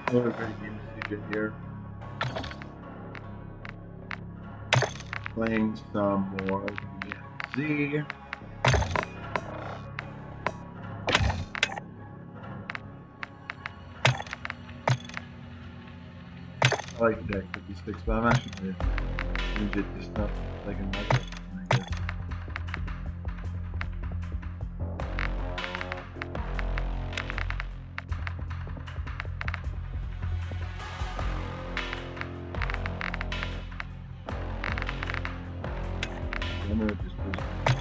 Another great game to get here. Playing some more DMZ. I like deck 56, but I'm actually going to use it just stuff like another one, I guess. I'm going to just do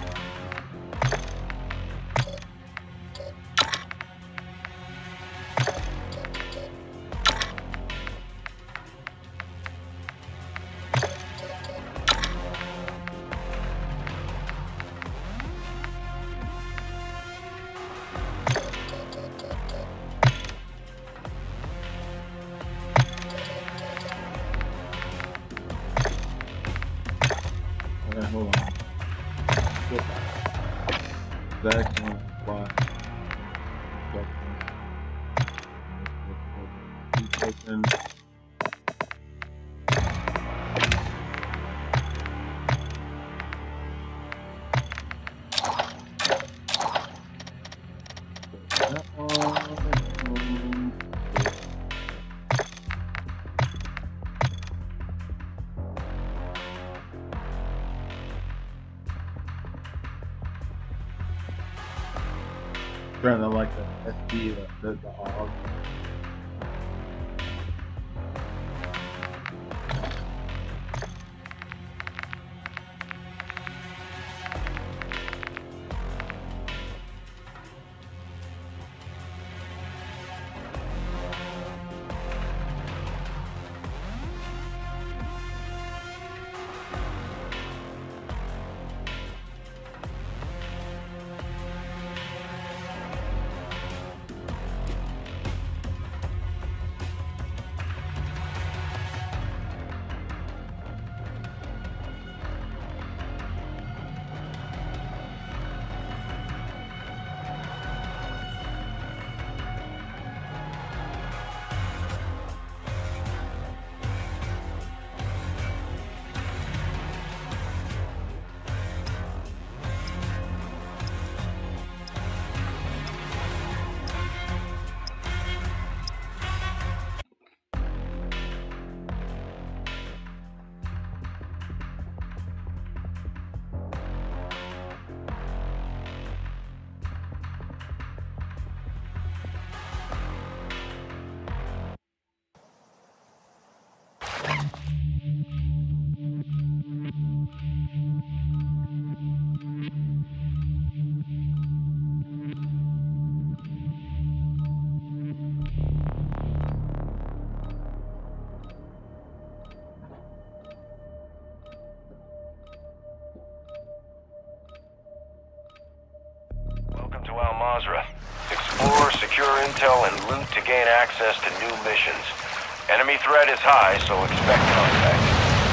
hold on. Back on fly. Open. Trying to like the SD, the AUG. Explore, secure intel, and loot to gain access to new missions. Enemy threat is high, so expect contact.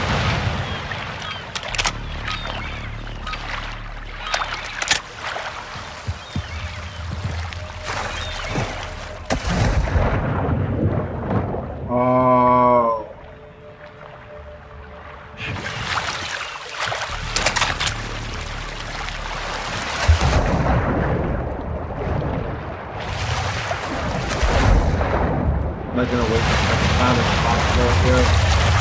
I'm not gonna wait for the time as possible here.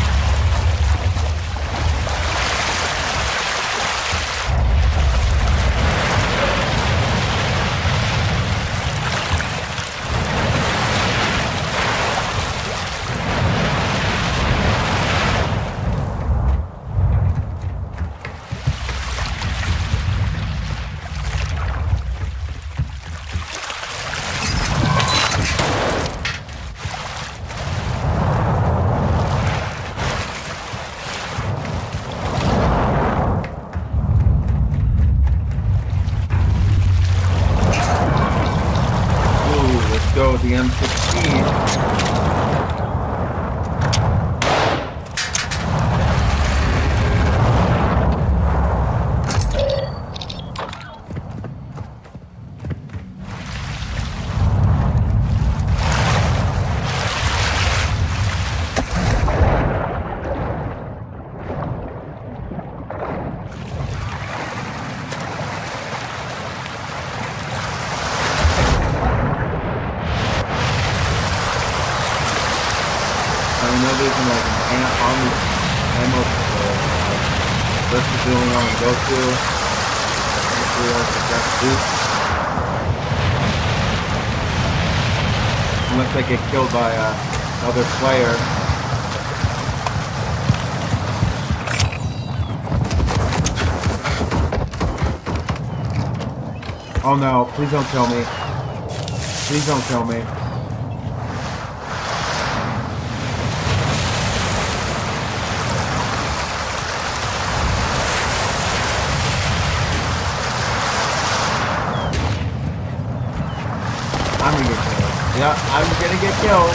Go the M16. know there's like an army ammo store. That's the only one to go to. Hopefully that's the best loot. Unless I get killed by another player. Oh no, please don't kill me. Please don't kill me. I'm gonna get killed. Yeah, I'm gonna get killed.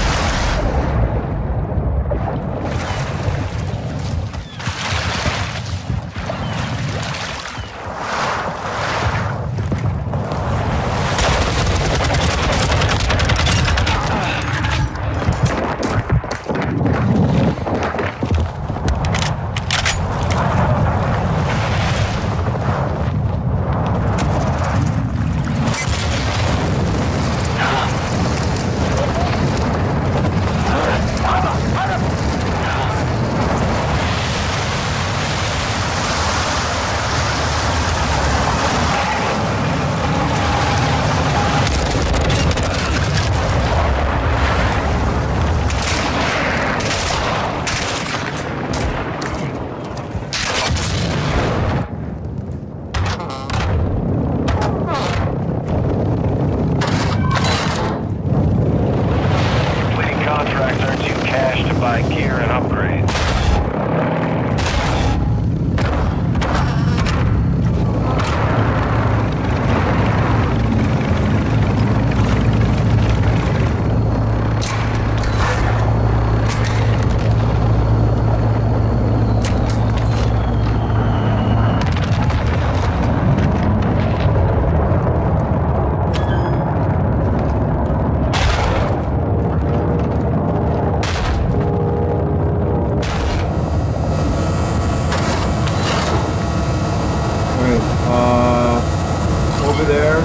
Over there.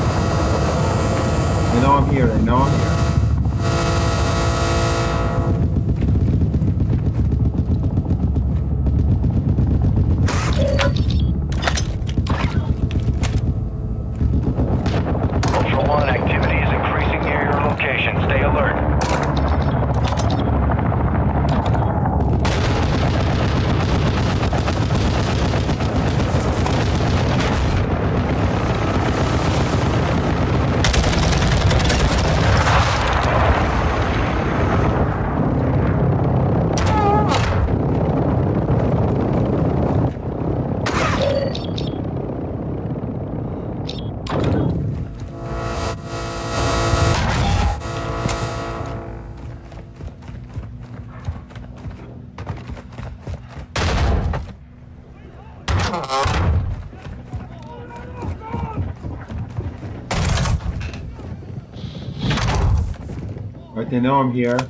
They know I'm here. They know I'm here. Ultra One, activity is increasing near your location. Stay alert. Right, they know I'm here.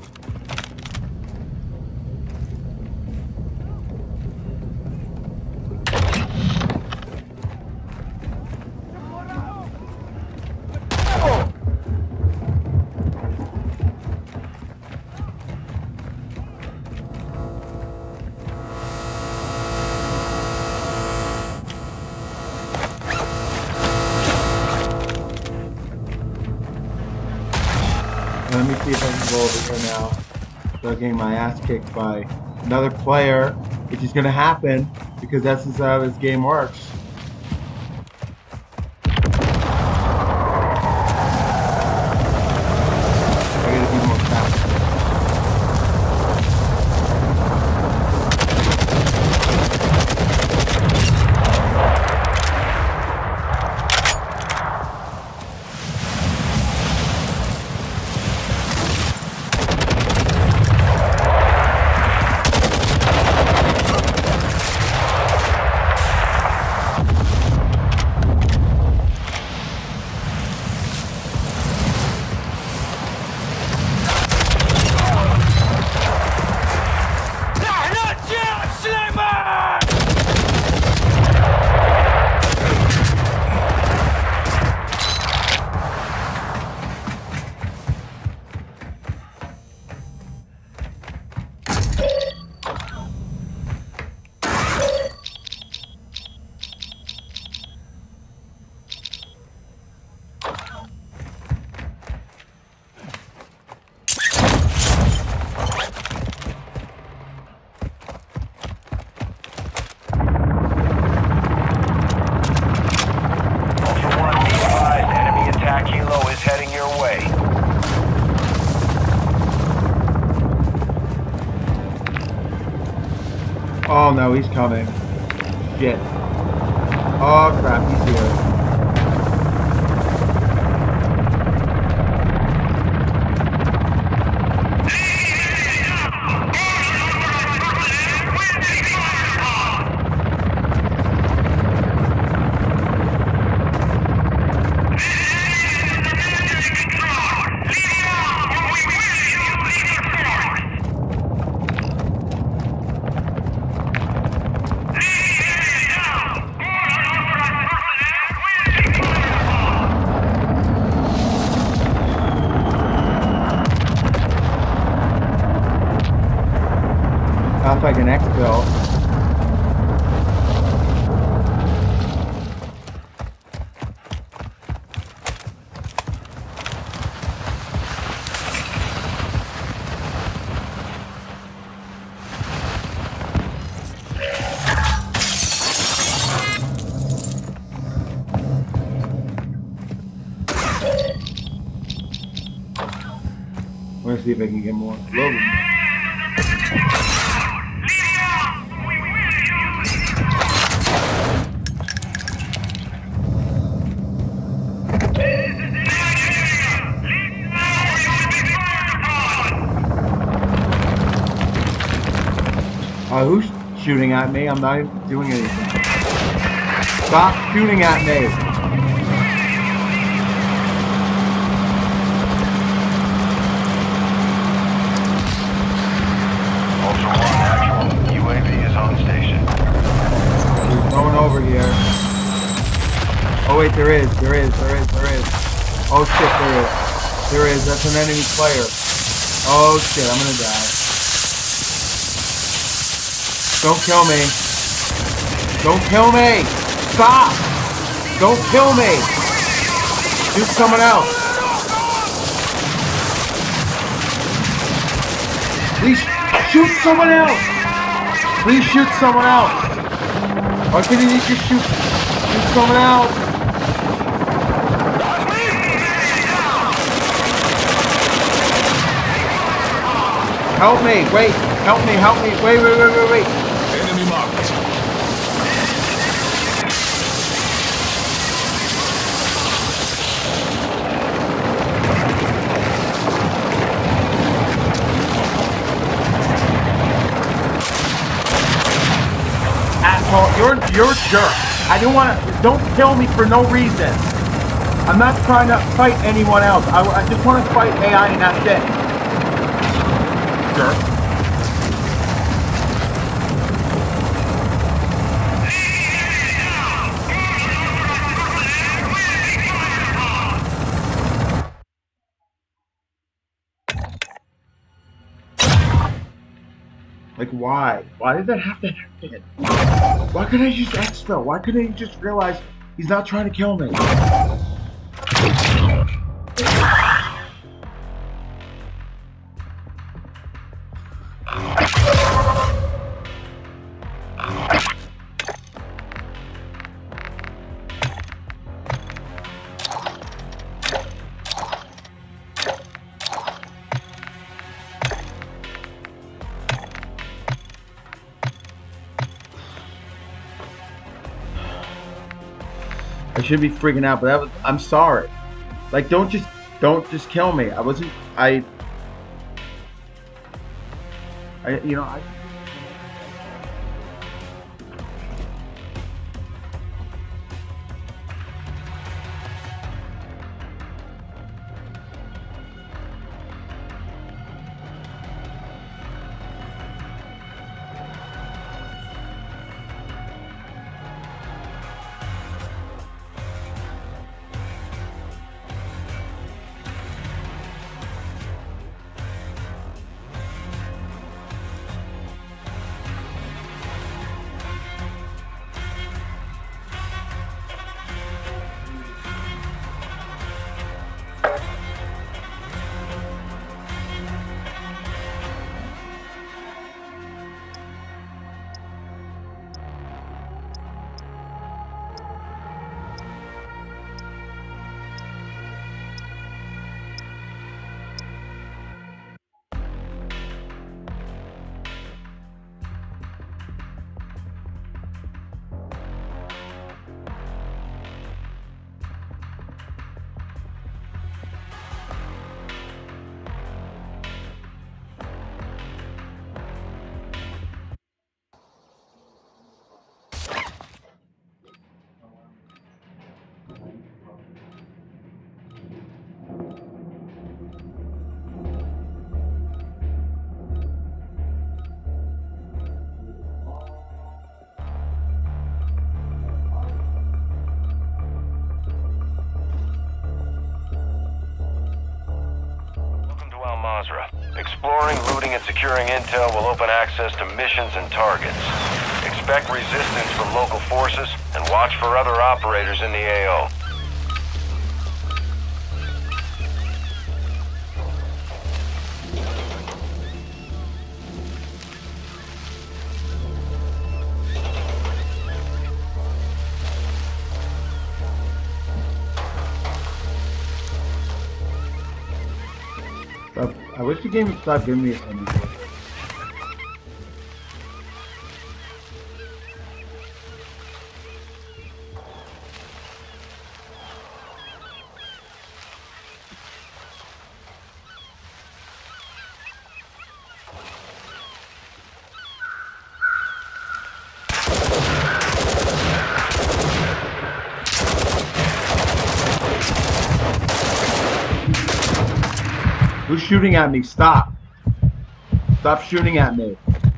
Let me see if I can go over here now. Start getting my ass kicked by another player, which is going to happen because that's just how this game works. I gotta be more fast. Oh no, he's coming. Shit. Oh crap, he's here. Sounds like an exfil. I'm gonna see if I can get more. Who's shooting at me? I'm not even doing anything. Stop shooting at me! Ultra One actual. UAV is on station. There's no one over here. Oh wait, there is. Oh shit, there is. That's an enemy player. Oh shit, I'm gonna die. Don't kill me. Don't kill me! Stop! Don't kill me! Shoot someone else. Please shoot someone else! Please shoot someone else! Why couldn't you just shoot someone else? Help me! Wait! Help me! Wait! Enemy marked. Asshole, you're a jerk. I don't kill me for no reason. I'm not trying to fight anyone else. I just want to fight AI and that's it. Jerk. Like, why? Why did that have to happen? Why couldn't I just exfil? Why couldn't I just realize he's not trying to kill me? I should be freaking out, but I'm sorry. Like, don't just kill me. I Mazrah. Exploring, looting, and securing intel will open access to missions and targets. Expect resistance from local forces, and watch for other operators in the AO. I wish the game would stop giving me something. Who's shooting at me? Stop. Stop shooting at me.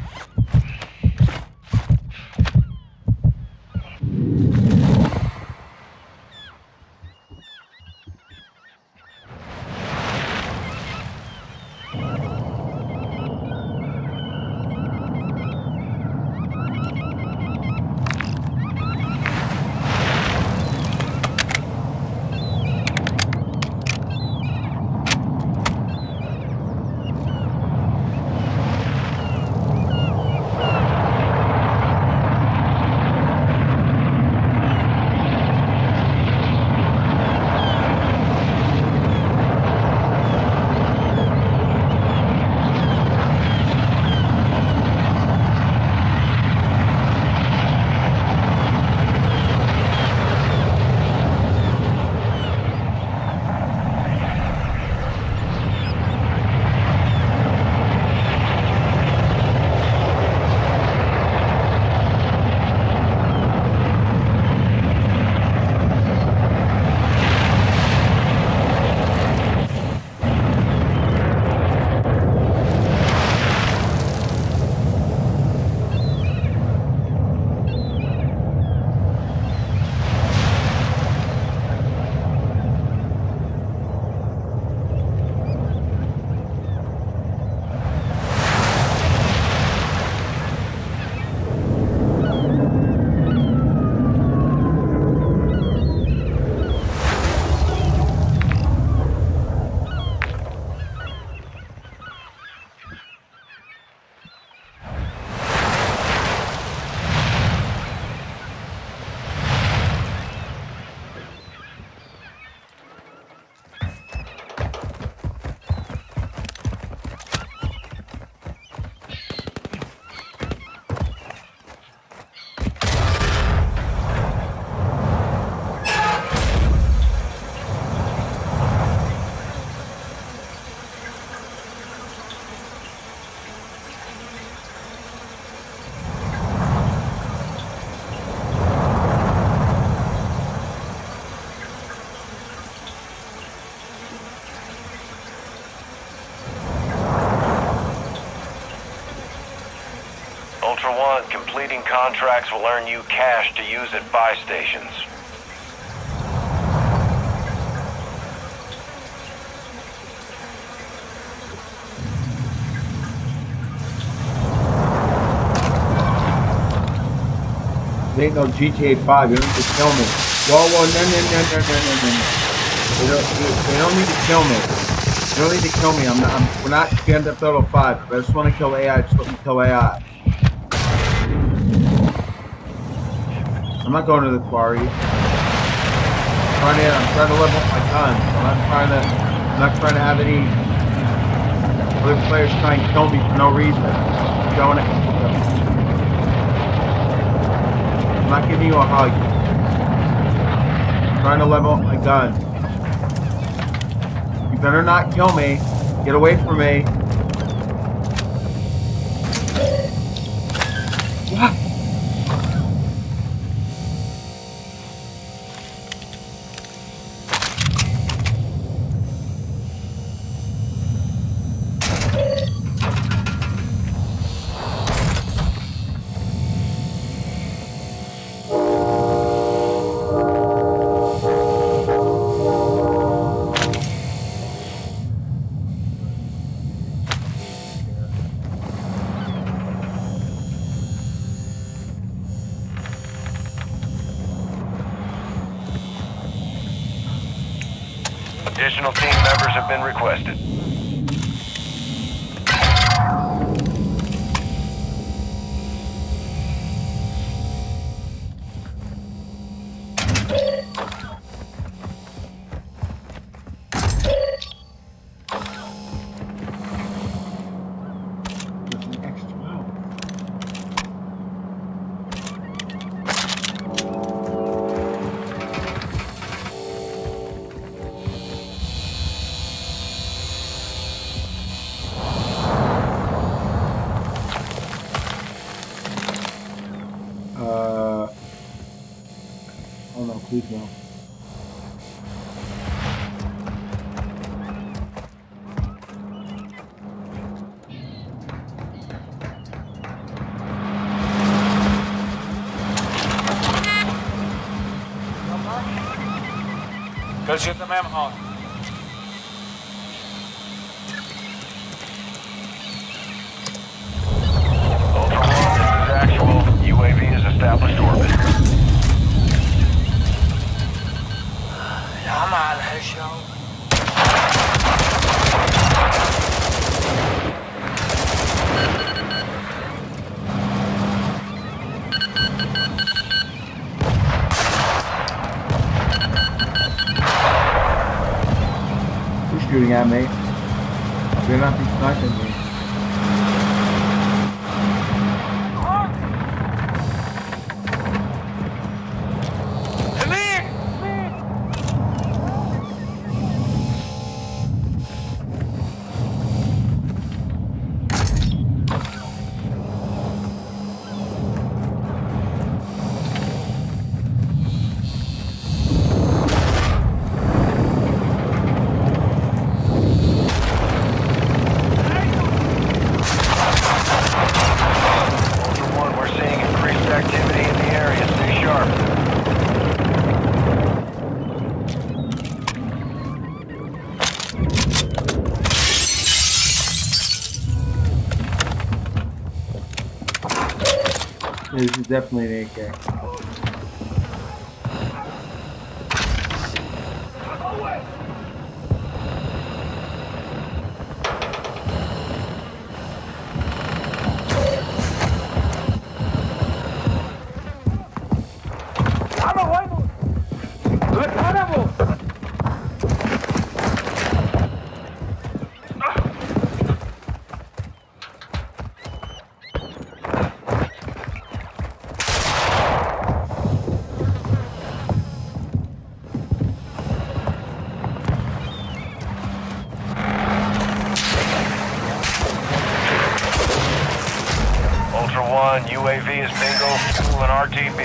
Ultra One, completing contracts will earn you cash to use at buy stations. It ain't no GTA 5. You don't need to kill me. Whoa, whoa, no. They don't need to kill me. They don't need to kill me. We're not Grand Theft Auto 5. If I just want to kill AI, just let me kill AI. I'm not going to the quarry. I'm trying to level up my guns. I'm not trying to have any other players try and kill me for no reason. I'm going to. I'm not giving you a hug. I'm trying to level up my gun. You better not kill me. Get away from me. What? Additional team members have been requested. Oh no, please no. كل شيء تمام هون. Ultra One, this is actual. UAV has established orbit. يا عم على الحشة. Who's shooting at me? They're not be sniping me. Activity in the area. Stay sharp. This is definitely an AK. Ultra One, UAV is bingo, fuel and RTB.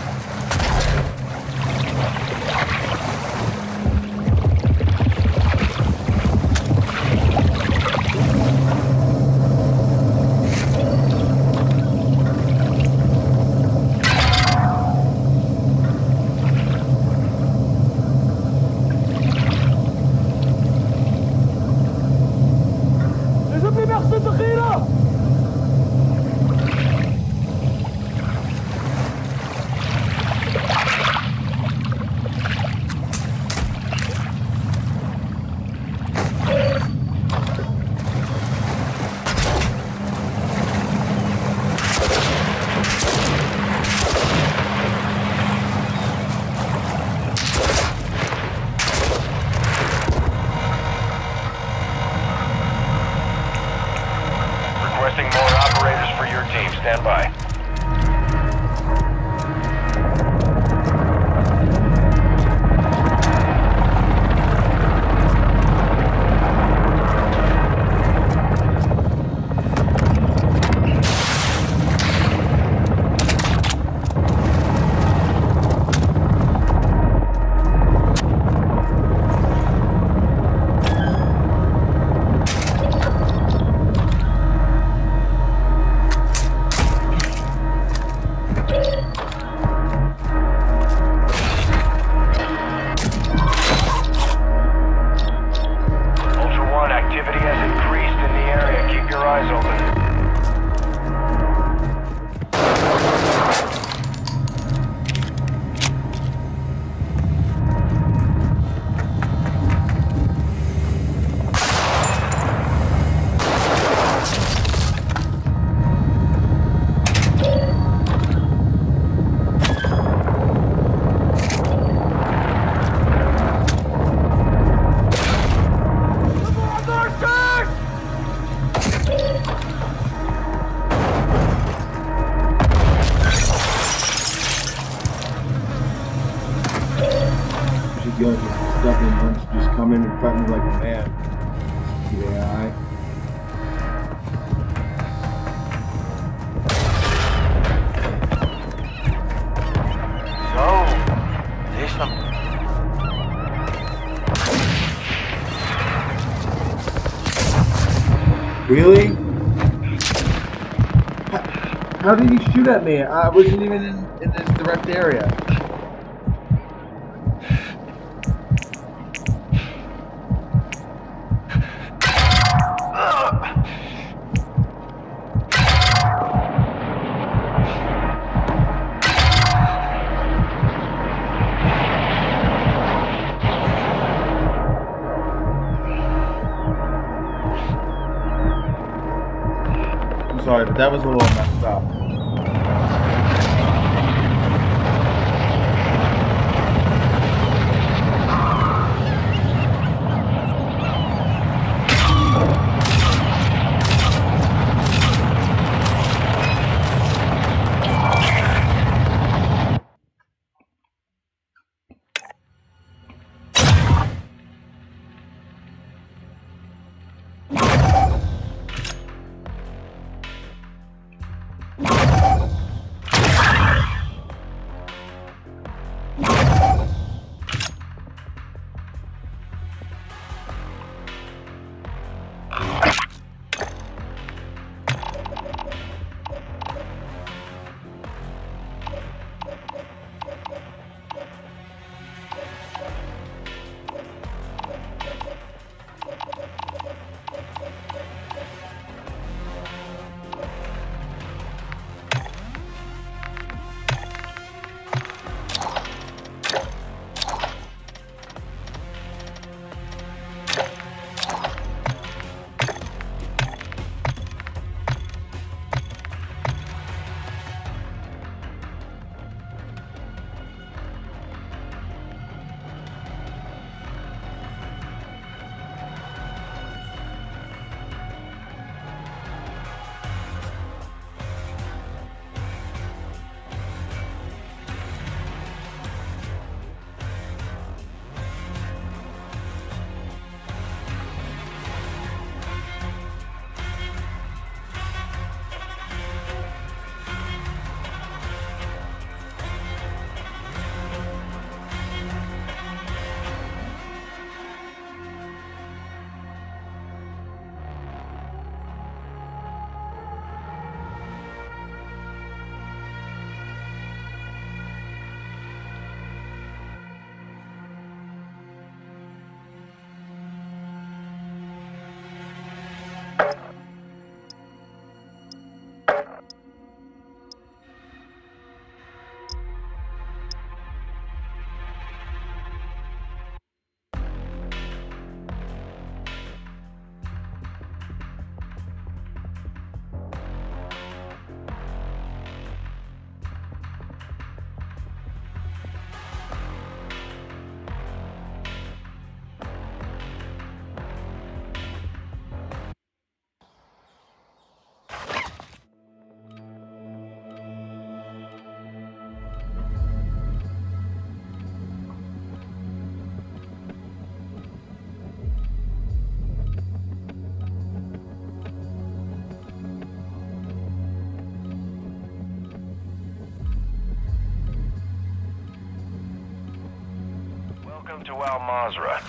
Requesting more operators for your team. Stand by. Activity has increased in the area. Keep your eyes open. come in and fight me like a man. Yeah. So, listen. Really? How did he shoot at me? I wasn't even in this direct area. I'm sorry, but that was a little messed up. Welcome to Al Mazrah.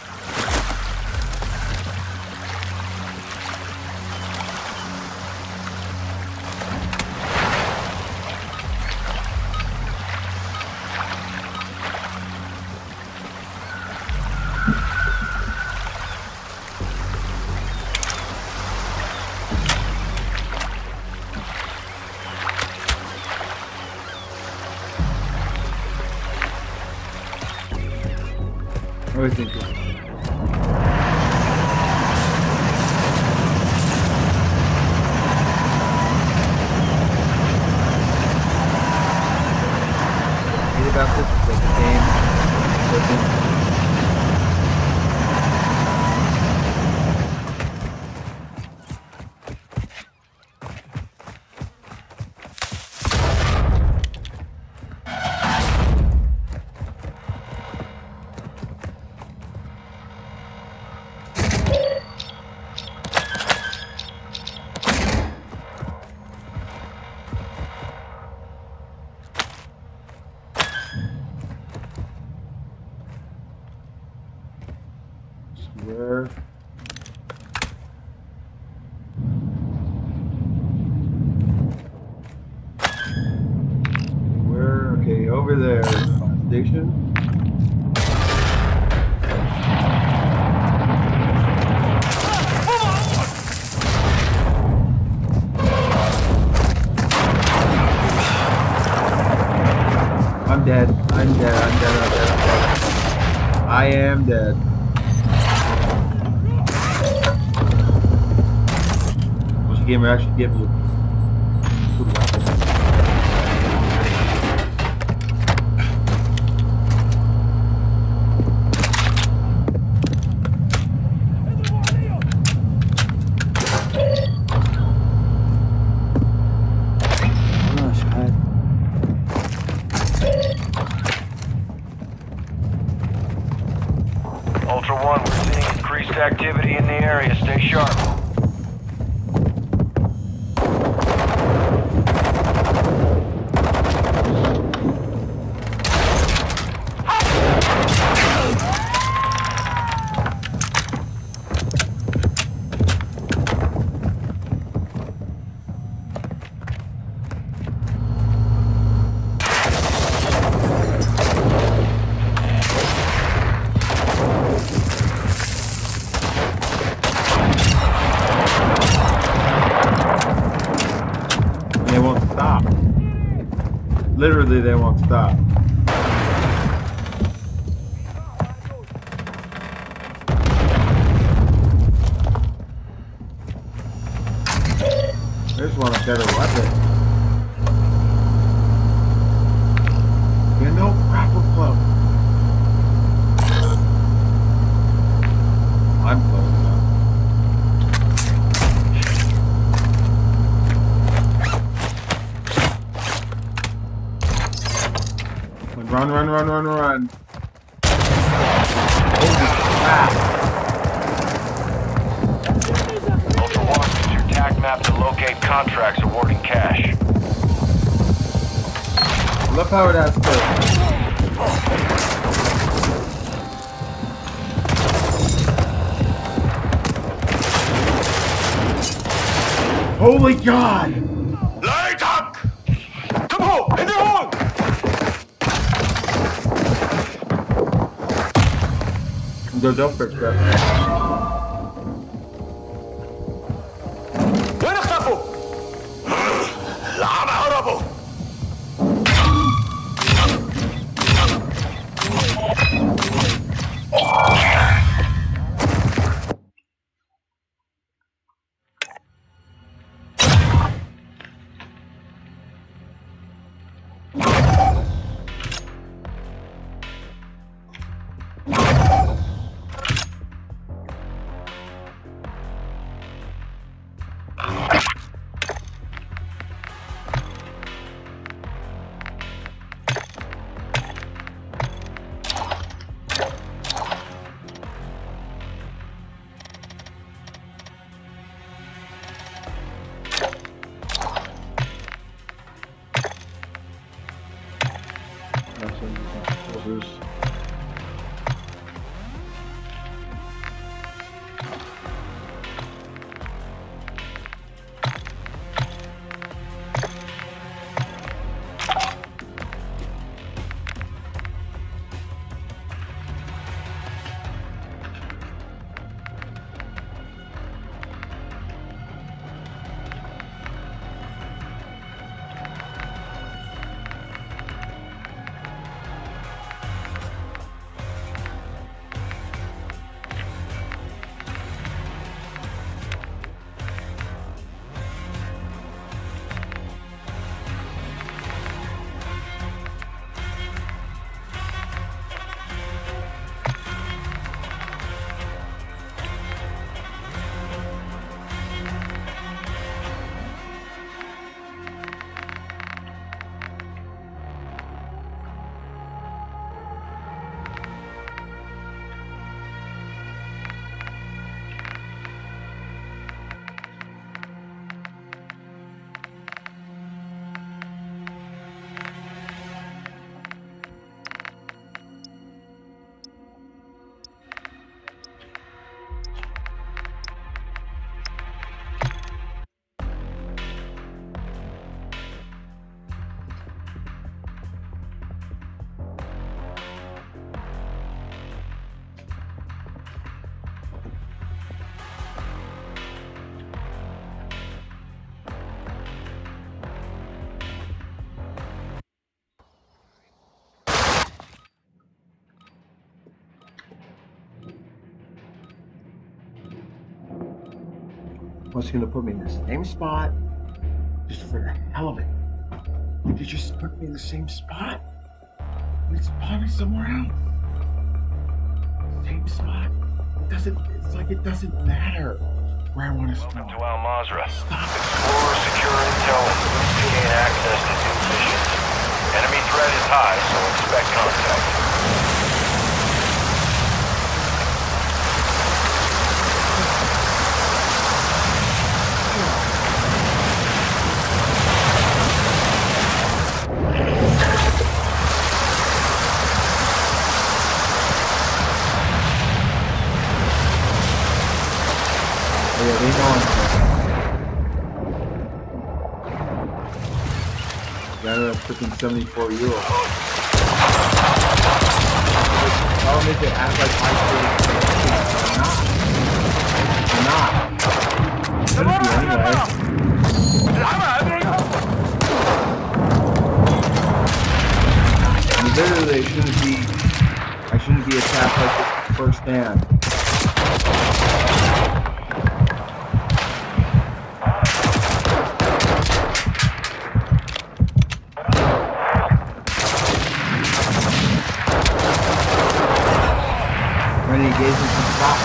What do you think? Read about this, it's like a game. I'm dead, I'm dead, I'm dead, I'm dead. I am dead. Which gamer actually give you good weapon. Ultra One, we're seeing increased activity in the area. Stay sharp. They won't stop. Literally, they won't stop. I just want a better weapon. You know, grapple club. I'm close now. Run, run, run, run, run. Holy crap. Ultra One, use your TAC map to locate contracts awarding cash. Look how it has to. Holy God! Light up! Come on, in the hole! Go jump first, bro. وين اختفوا؟ العم هربوا. was gonna put me in the same spot just for the hell of it. Would you just put me in the same spot? It's probably somewhere else. Same spot. It's like it doesn't matter where I want to spawn. Welcome to Al Mazrah. Explore secure intel and move to gain access to new missions. Enemy threat is high, so expect contact. Yeah, they know I'm got a freaking 74-year-old. Problem is they act like high school. I'm not. Shouldn't be anyway. I mean, literally, I shouldn't be attacked like this firsthand. When he gave me some stop.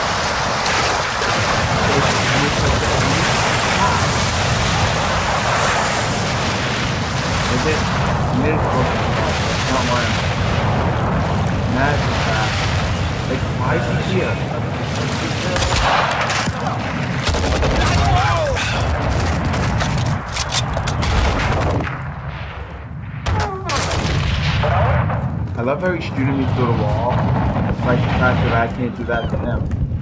Is it? Not mine. That's fast. Like, why is he here? I love how he's shooting me through the wall. Like the fact that I can't do that to him.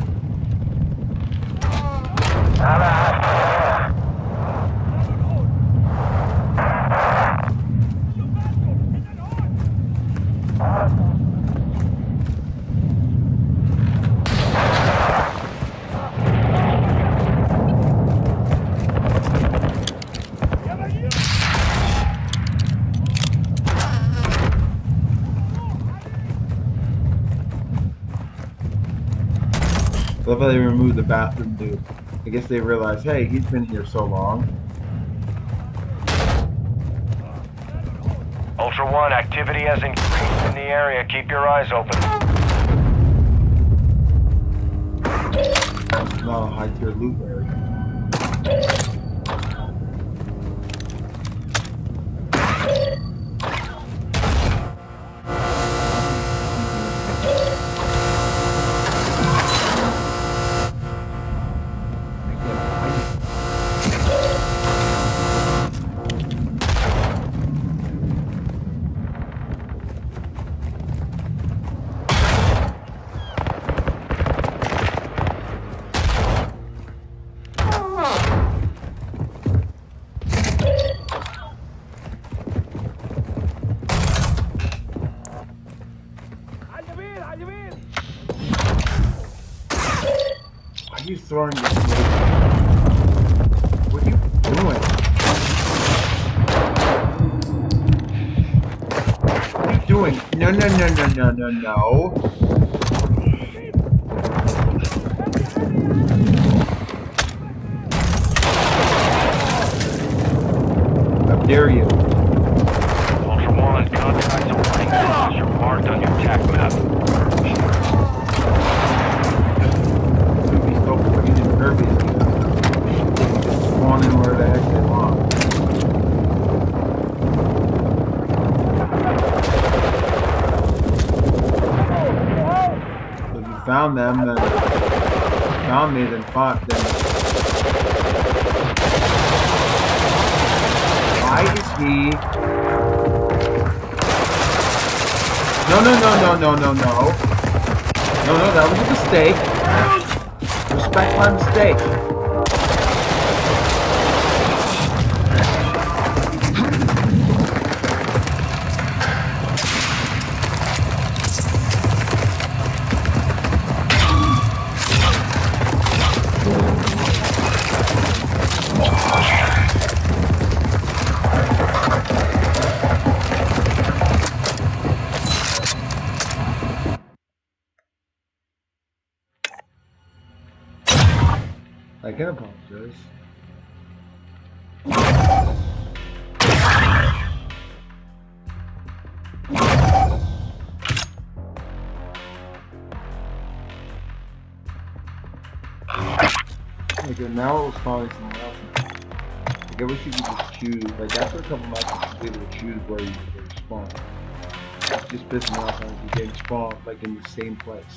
I love how they removed the bathroom dude. I guess they realized, hey, he's been here so long. Ultra One, activity has increased in the area. Keep your eyes open. It's not a high-tier loot area. Why are you throwing this away? What are you doing? What are you doing? No. How dare you? Ultra One, contract supplying costs are marked on your TAC map. Spawn in where the heck they want. So if you found them, then found me, then fought them. Why is he? No, that was a mistake. Respect my mistake. I can apologize. now it was spawning somewhere else. Like I wish you could just choose. Like after a couple matches, you be able to choose where you spawn. It's just pissing me off when you getting spawned like in the same place.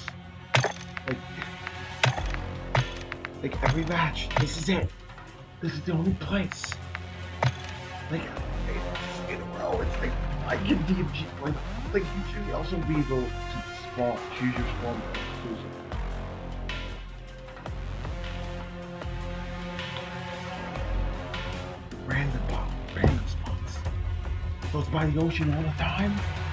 Like every match, this is it. This is the only place. Like in a row, it's like I get DMZ. Like you should also be able to spawn, choose your spawn exclusive. Random spots. So it's by the ocean all the time.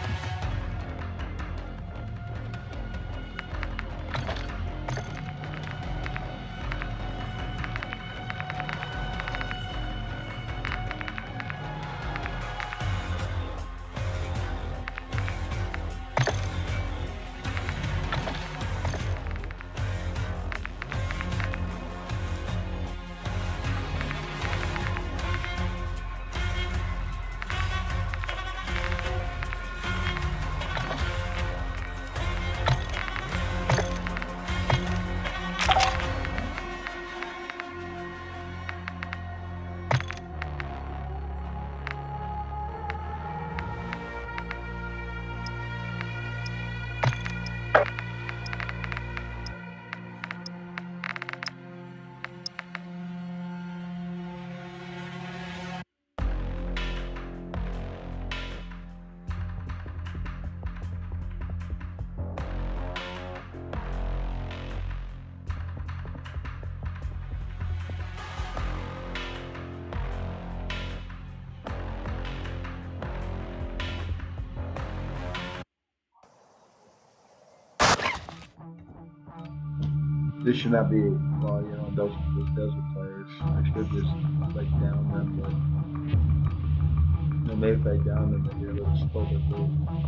This should not be, well, you know, those desert players. I should just like down them, but you know, maybe if I down them, maybe a little slower move.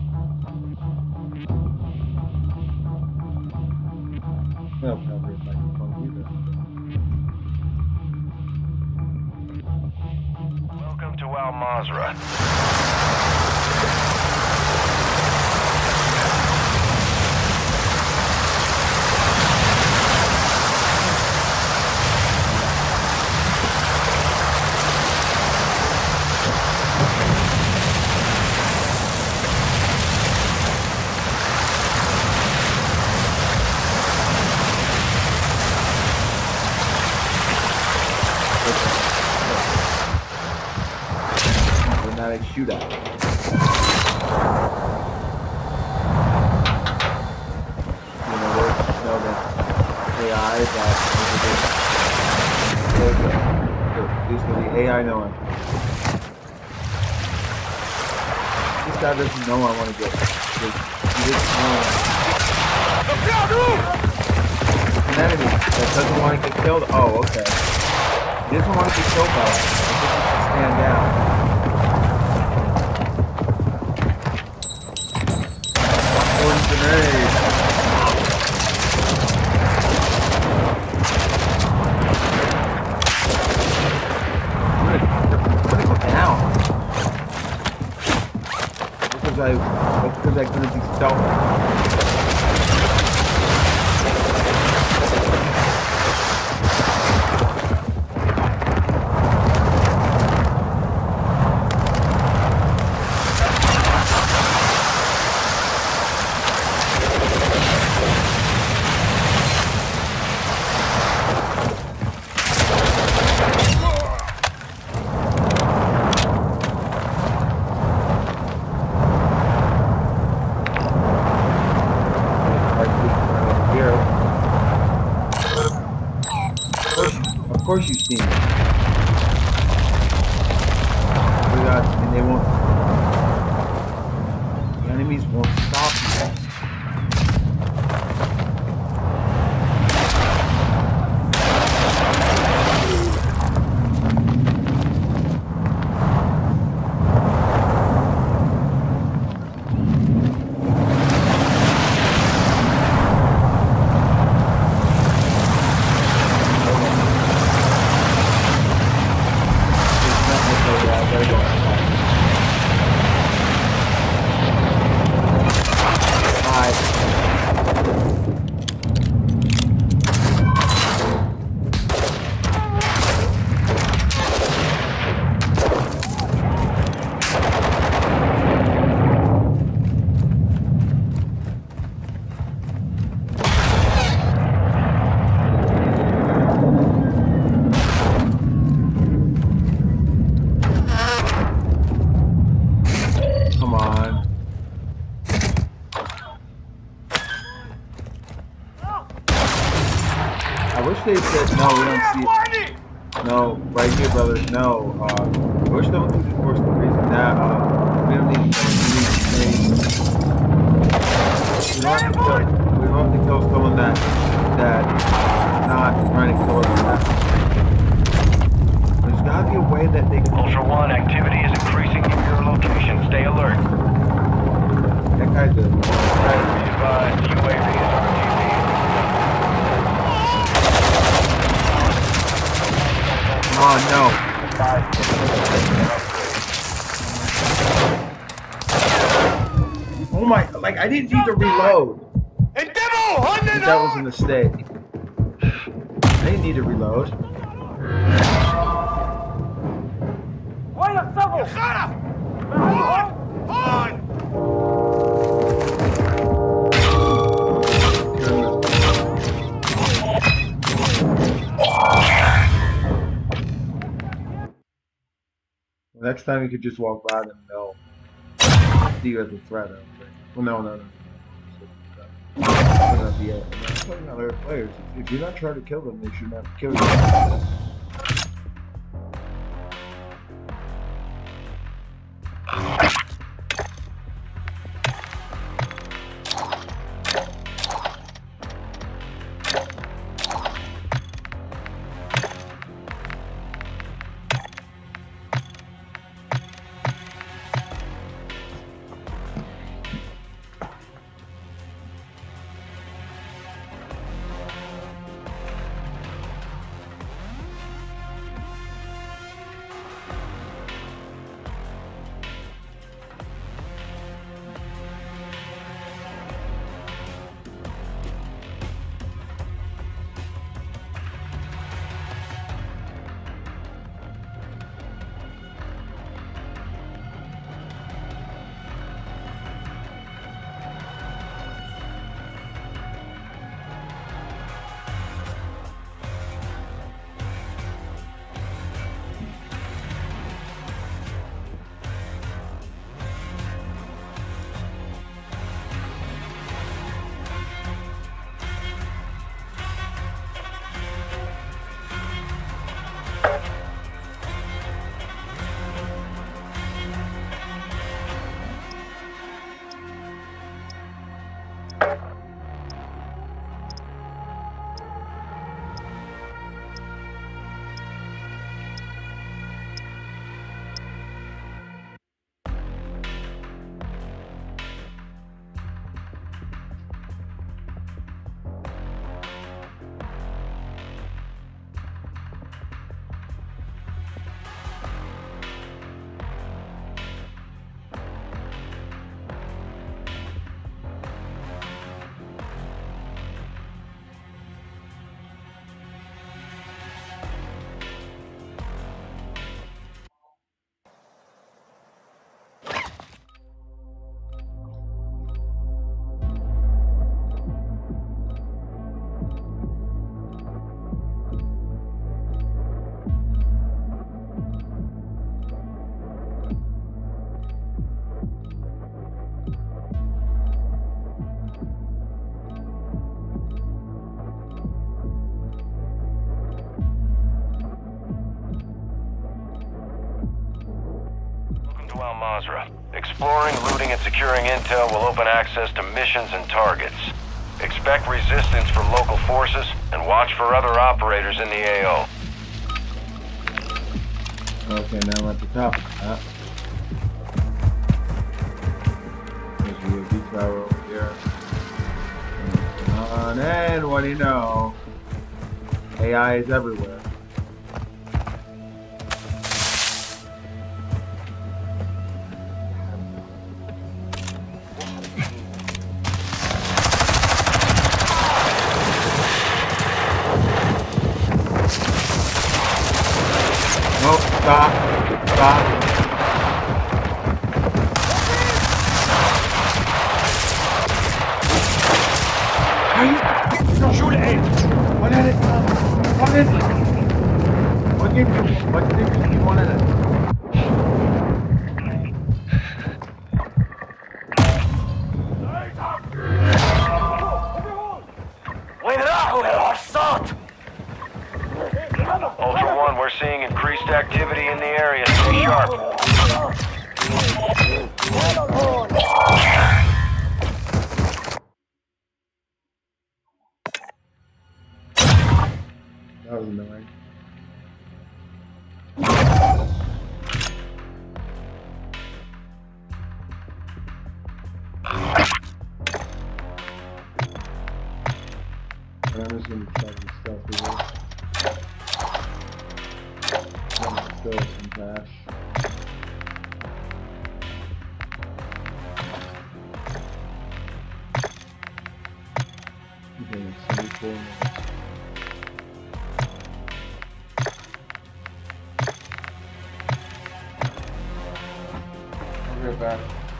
Well, probably if I can find either. Welcome to Al Mazrah. Dramatic shootout. You know that AI that these are the AI knowing. This guy doesn't know I want to get. He doesn't know. An enemy that doesn't want to get killed. Oh, okay. He doesn't want to get killed by it. I think he should stand down. Grenade. I'm gonna go down. Because I couldn't be stealthy. Of course you've seen it. And they won't. The enemies won't stop you. Right here, brothers. No. We're still looking for some reason that we don't need to we don't have to kill someone that's not trying to kill us. There's gotta be a way that they can. Ultra One, activity is increasing near your location. Stay alert. That guy's good. Be advised, UAV is RTB. Oh no. Oh my, like I didn't need to reload. That was a mistake. I didn't need to reload. Next time you could just walk by them, they'll see you as a threat. I don't think. Well, no. Not be it. I'm playing other players. If you're not trying to kill them, they should not kill you. Exploring, looting, and securing intel will open access to missions and targets. Expect resistance from local forces and watch for other operators in the AO. Okay, now I'm at the top. There's a UAV tower over here. And what do you know? AI is everywhere. Stop. Shoot it! One at it. One at it. What give you one at it? Ultra One, we're seeing increased Increased activity in the area. Stay sharp. That was annoying. I'm just gonna try to stuff here. Still some cash. Okay, 74 minutes. I'll be right back.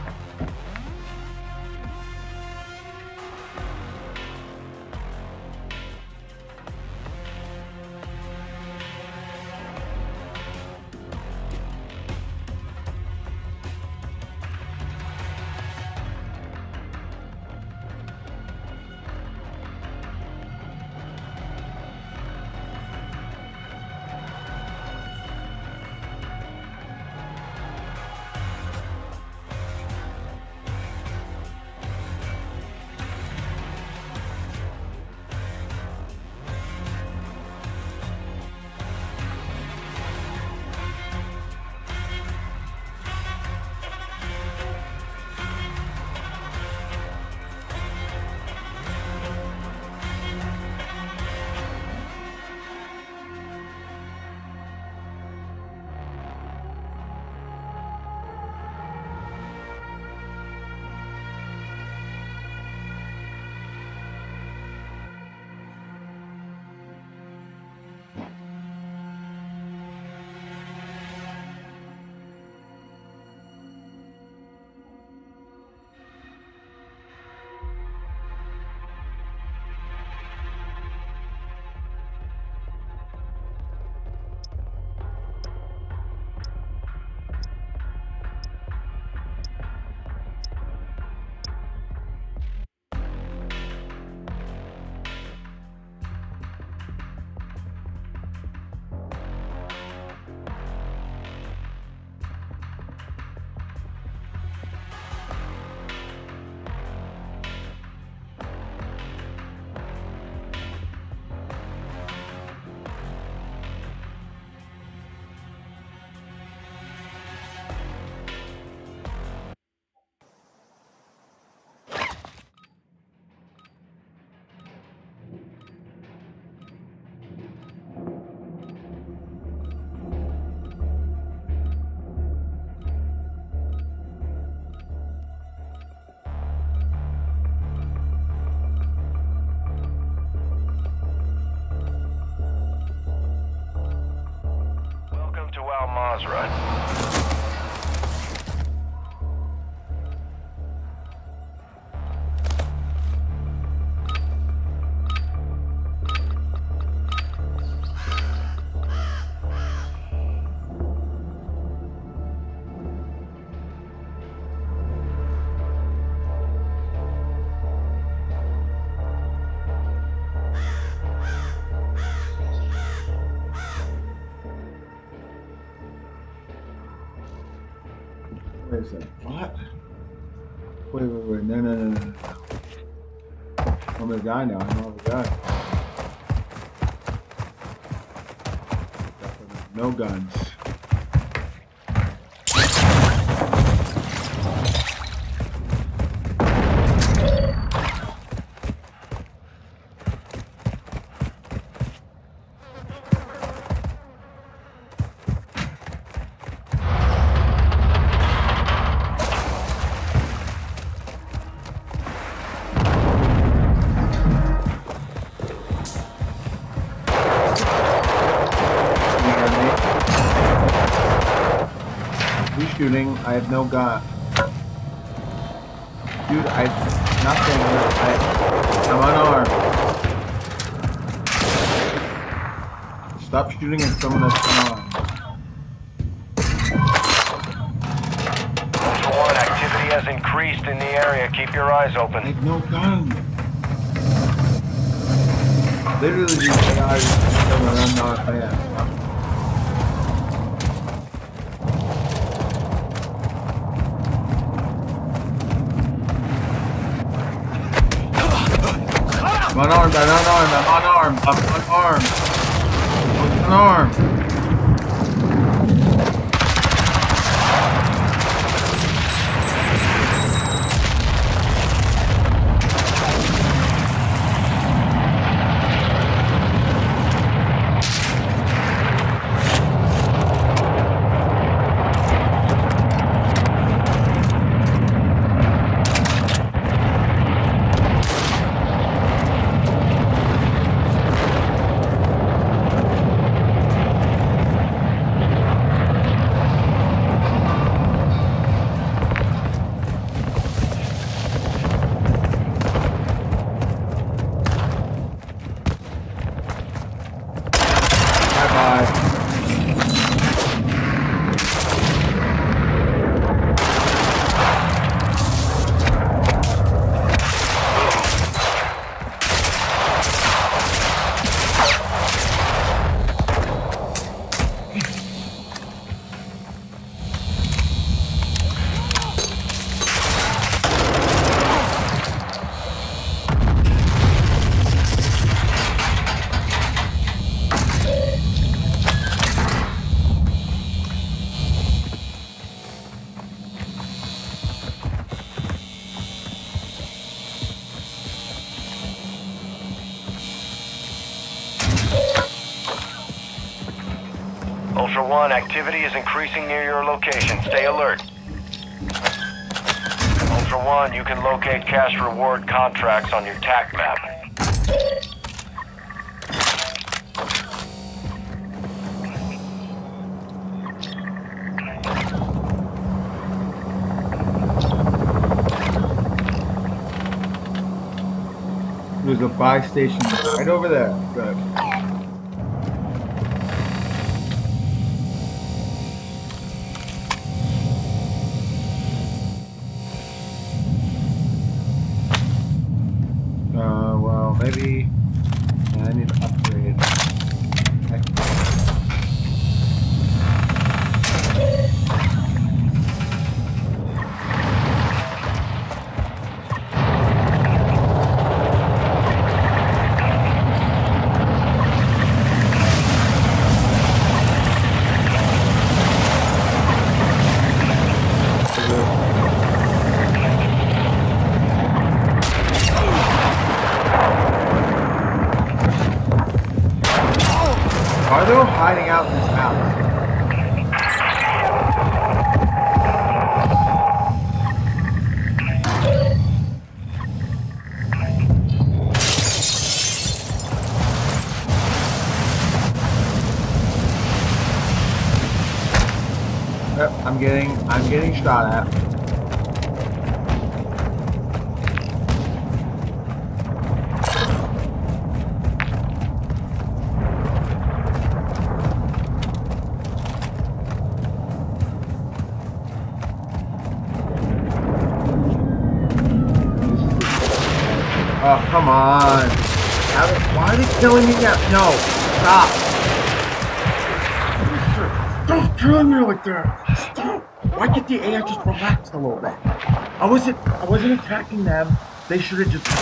Mazra. Wait a second. What? Wait. No. I'm a guy now. I'm not a guy. No guns. Shooting, I have no gun. Dude, nothing. I'm unarmed. Stop shooting at someone that's unarmed. Ultra One, activity has increased in the area. Keep your eyes I open. have no gun. Literally, these guys are unarmed. I'm unarmed, I'm unarmed, I'm unarmed, I'm unarmed. I'm unarmed. Ultra One, activity is increasing near your location. Stay alert. Ultra One, you can locate cash reward contracts on your TAC map. There's a buy station right over there. Good. Well, maybe I need to upgrade. Are they all hiding out in this house? Yep, I'm getting shot at. Oh, come on. Why are they killing me now? No, stop. Don't kill me like that. Stop. Why can't the AI just relax a little bit? I wasn't attacking them. They should have just...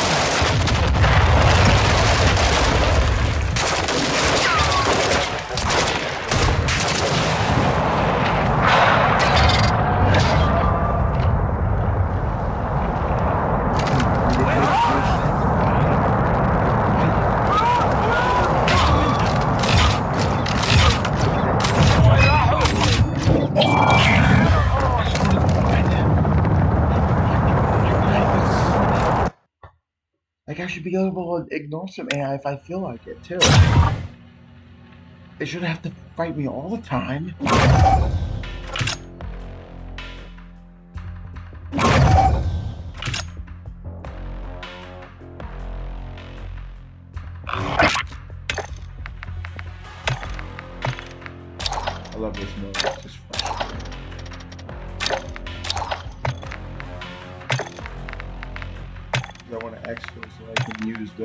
Like, I should be able to ignore some AI if I feel like it, too. They shouldn't have to fight me all the time. I love this mode. It's just fun. I want to extra so I can use the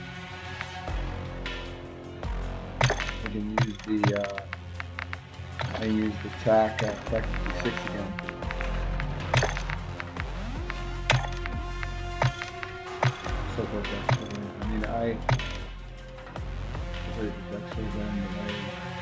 TAC TAC 56 again. So close. right. Wait, that's so down the way.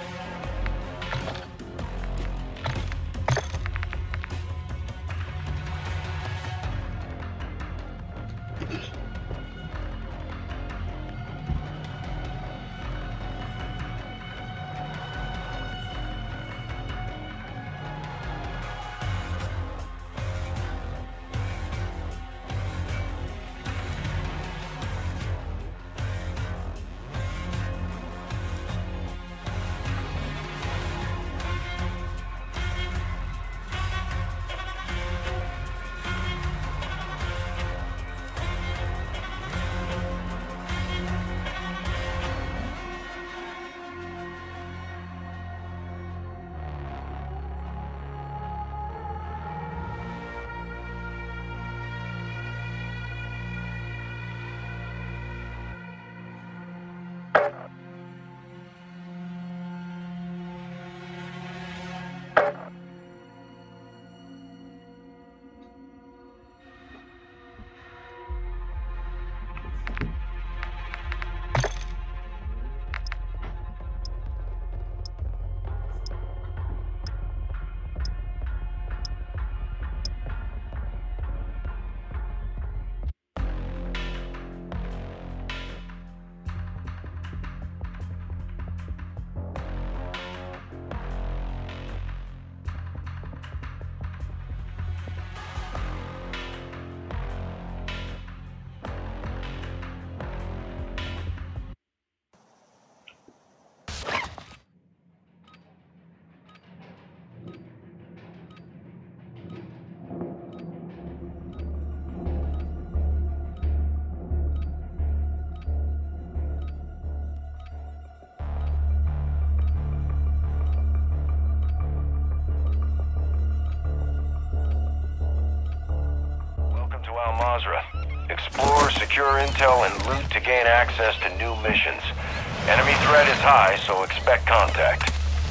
Explore, secure intel, and loot to gain access to new missions. Enemy threat is high, so expect contact.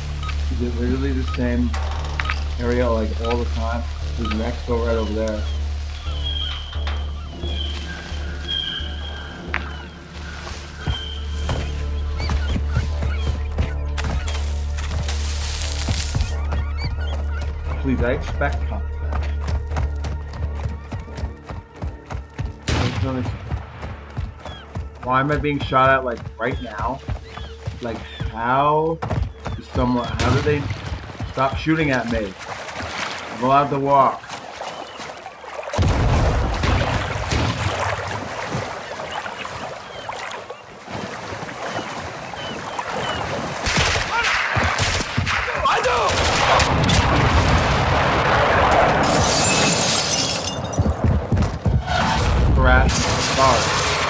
Is it literally the same area like all the time? There's Mexico right over there. Please, I expect contact. Why am I being shot at like right now? Like how do they stop shooting at me? I'm allowed to walk. Crash start.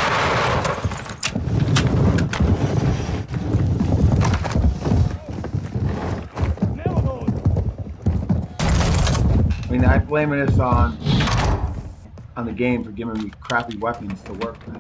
I mean, I'm blaming this on the game for giving me crappy weapons to work with.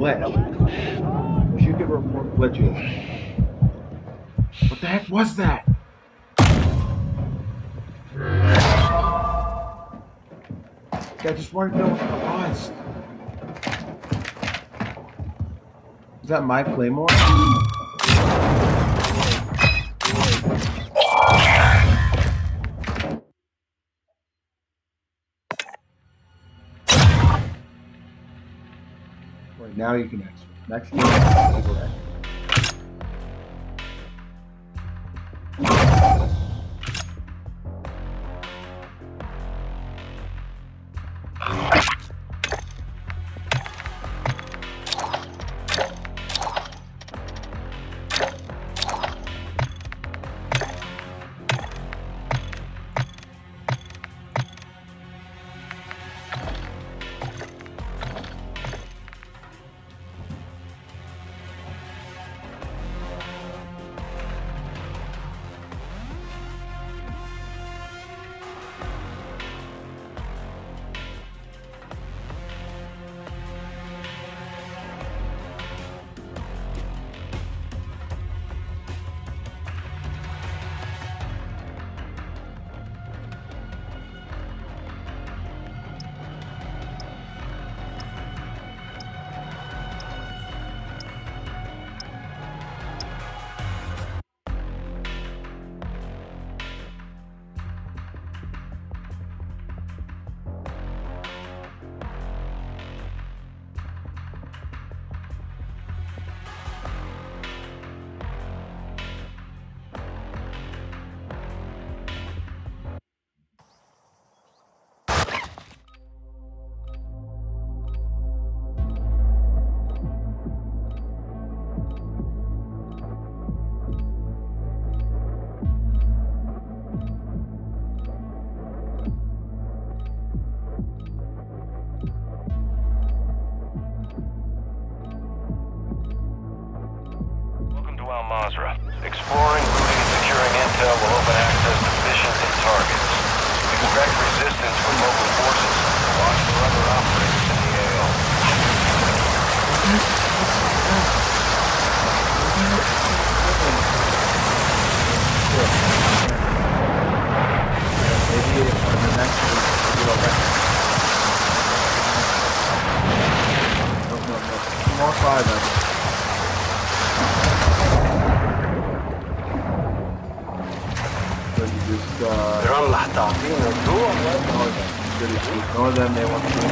glitch. Wish you could report glitches. What the heck was that? I just wanted to know what that was. Is that my Claymore? Right, now you can exit. Next game, go back. Exploring, looting, and securing intel will open access to missions and targets. Expect resistance from local forces. Watch for other operators in the AO. Maybe on the next week, we'll go back. No. More 5 of them. يلا تعطينا الضوء. Ignore them, they want to.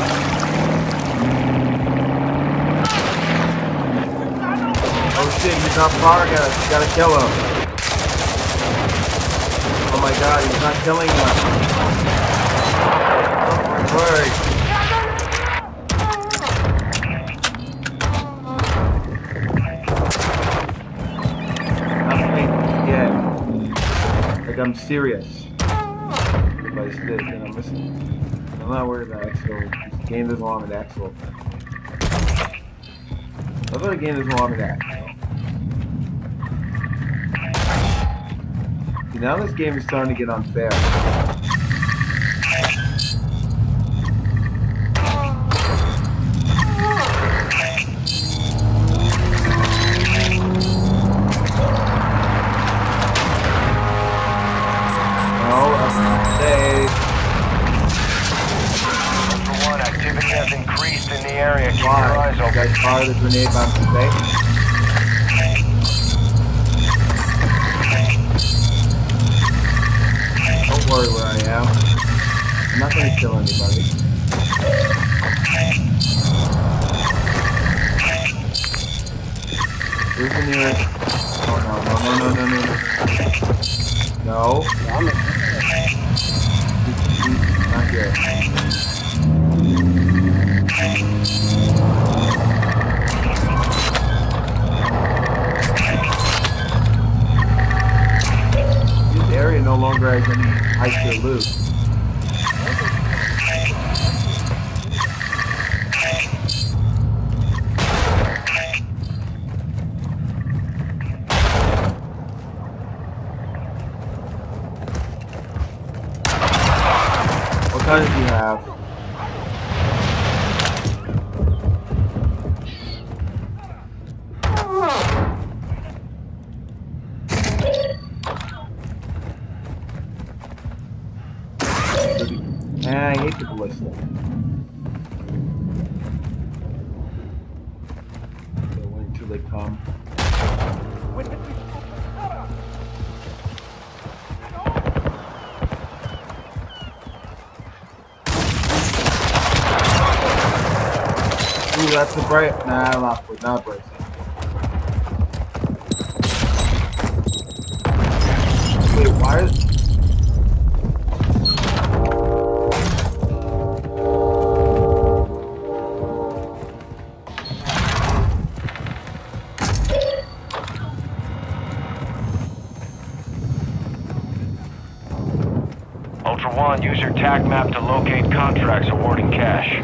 Oh shit, he's not firing at us. You gotta kill him. Oh my god, he's not killing us. Oh my word. Like I'm serious. If I stick, then I'm missing. I'm not worried about Exo. This game doesn't want me to Exo. I thought the game doesn't want me to Exo. See, now this game is starting to get unfair. Guys, fire the grenade bomb today. Don't worry where I am. I'm not gonna kill anybody. Where's the nearest? Oh no. No. Not here. Area no longer has any heist or loot. What kind do you have? ballistic. They'll wait until they come. Ooh, that's a bright. Nah, not bright. Wait, why is... Ultra One, use your TAC map to locate contracts awarding cash.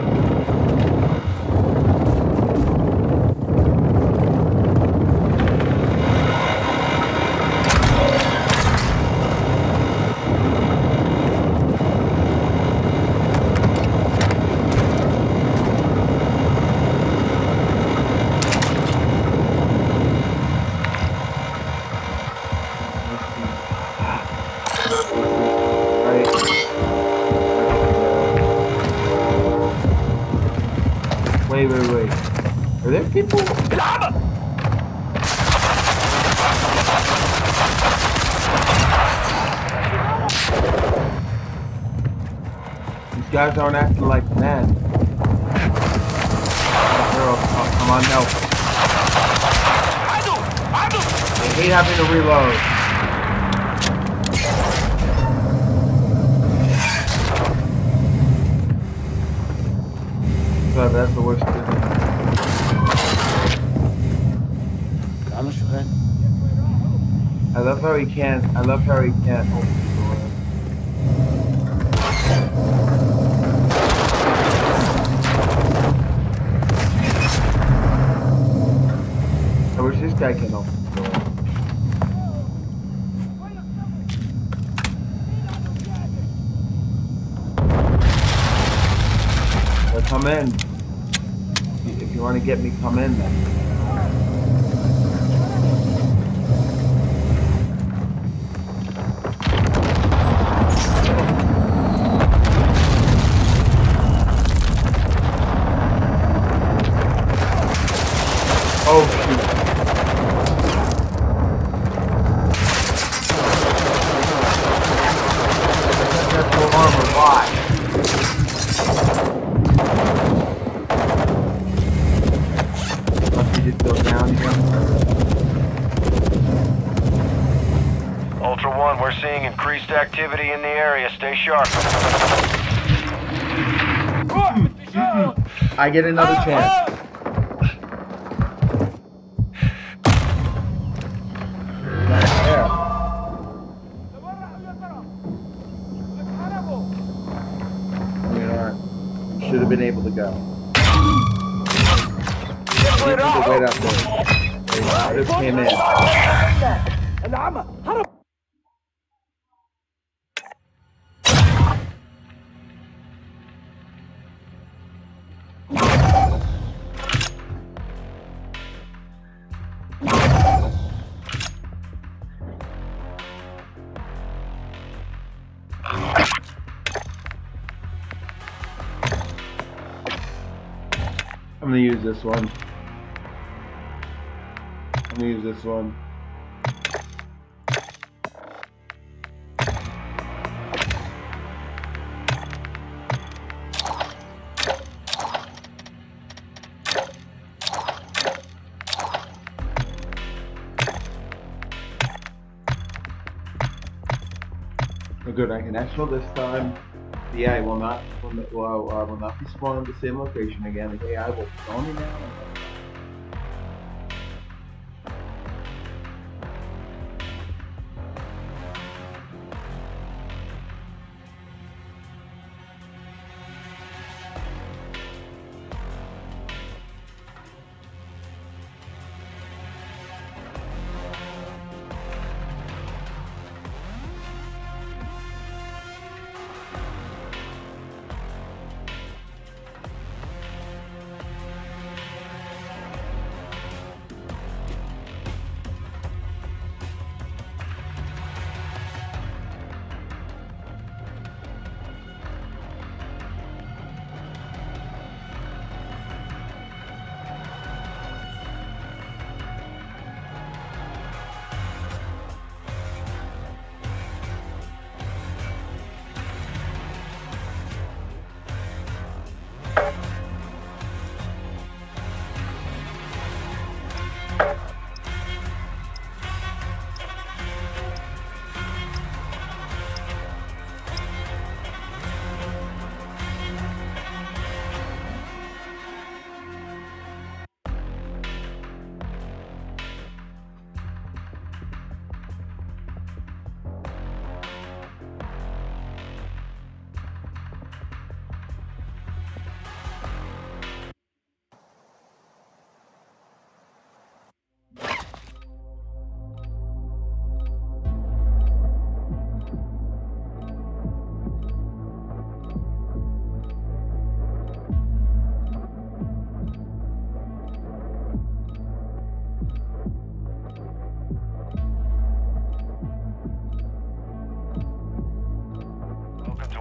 Wait. Are there people? These guys aren't acting like men. Oh, come on, help. They hate having to reload. So that's the worst thing. I love how he can't open the door. I wish this guy can open the door. But come in. If you want to get me, come in then. Oh shoot. That's full armor, why? Must we just go down again? Ultra One, we're seeing increased activity in the area. Stay sharp. I get another chance. Should have been able to go. Wait up there. I just came in. I'm gonna use this one. Oh, good, I can actual this time. The AI will not be spawned in the same location again. The AI will spawn me now.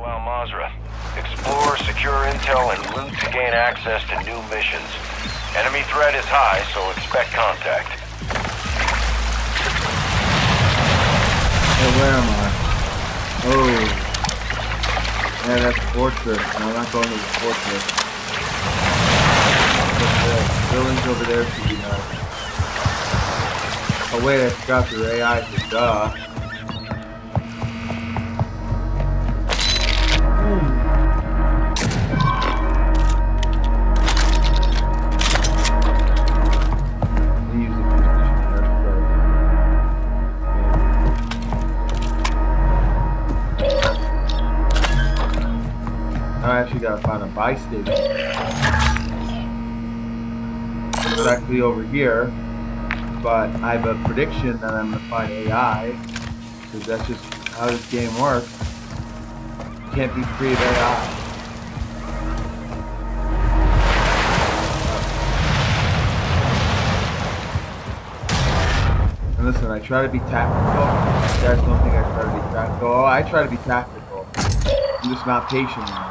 Al Mazrah. Explore, secure intel, and loot to gain access to new missions. Enemy threat is high, so expect contact. Hey, where am I? Oh. Yeah, that's the fortress. No, I'm not going to the fortress. The buildings over there should be nice. Oh wait, I forgot the AI, duh. I actually gotta find a buy station. It's actually over here, but I have a prediction that I'm gonna find AI, because that's just how this game works. You can't be free of AI. And listen, I try to be tactical. You guys don't think I try to be tactical? Oh, I try to be tactical. I'm just not patient enough.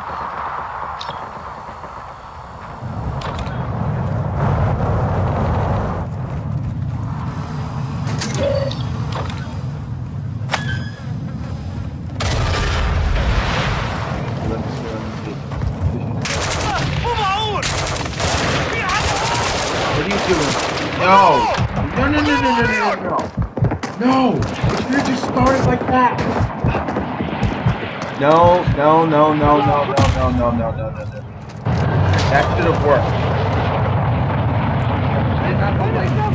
What are you doing? No! No, no, no, no, no, no, no! No! You should have just started like that! No, no, no, no, no, no, no, no, no, no, no, no. That should have worked. Did not go like that.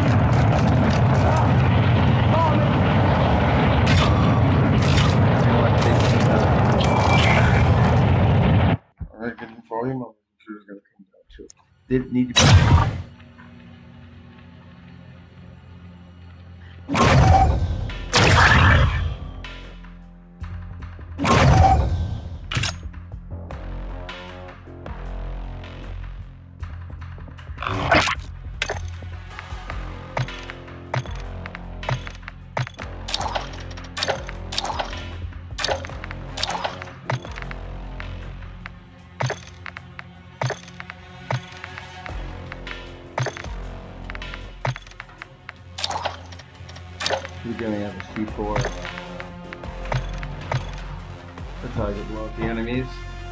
Alright, getting volume. I'm sure it's gonna come down too. Didn't need to be. We're gonna have a C4. That's how I can blow up the enemies.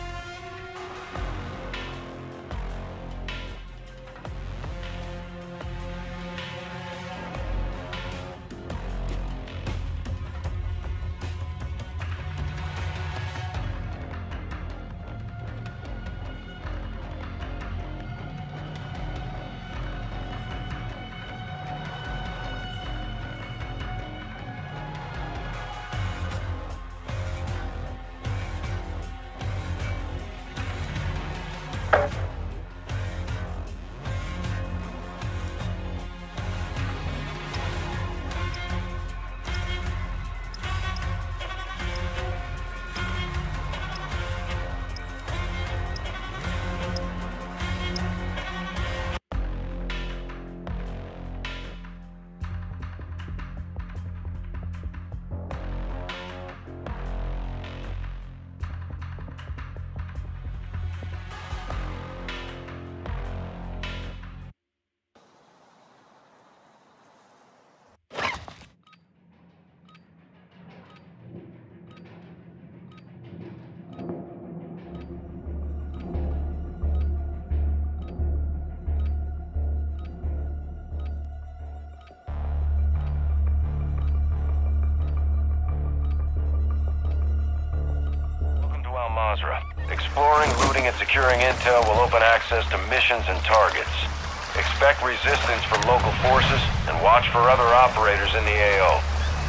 Exploring, looting, and securing intel will open access to missions and targets. Expect resistance from local forces and watch for other operators in the AO.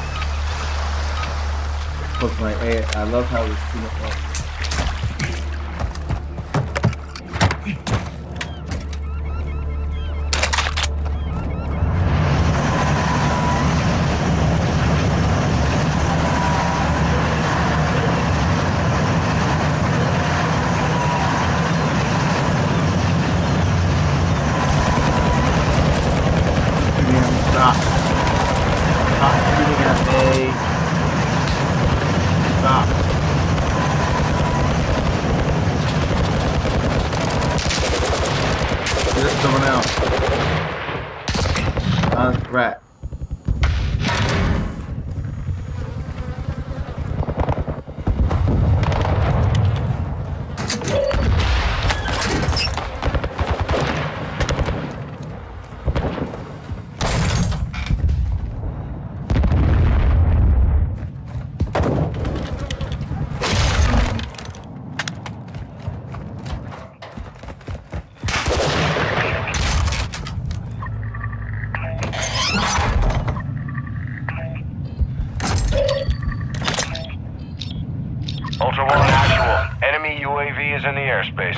Look, my A. I love how this team works. Stop. Stop shooting at me. Stop. not a threat. Ultra One actual. Enemy UAV is in the airspace.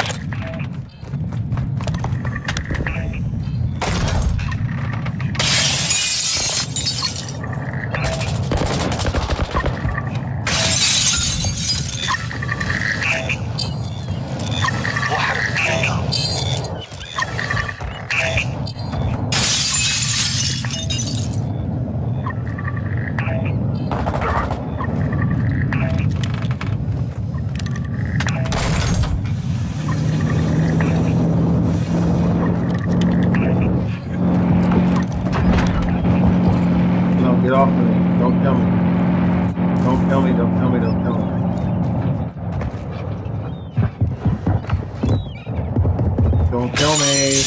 Get off of me. Don't kill me. Don't kill me, don't kill me, don't kill me. Don't kill me.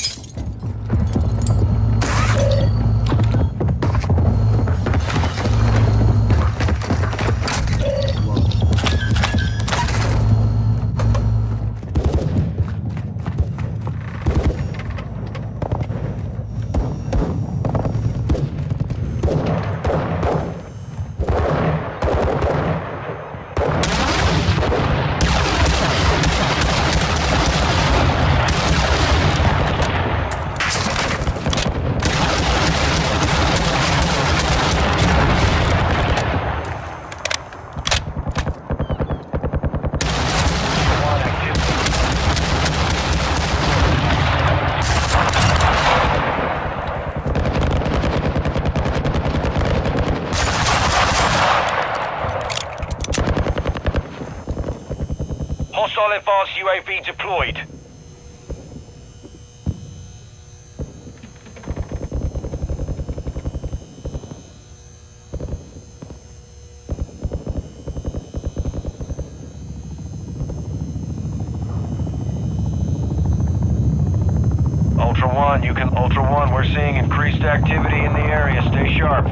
Hostile advanced UAV deployed. Ultra One, we're seeing increased activity in the area. Stay sharp.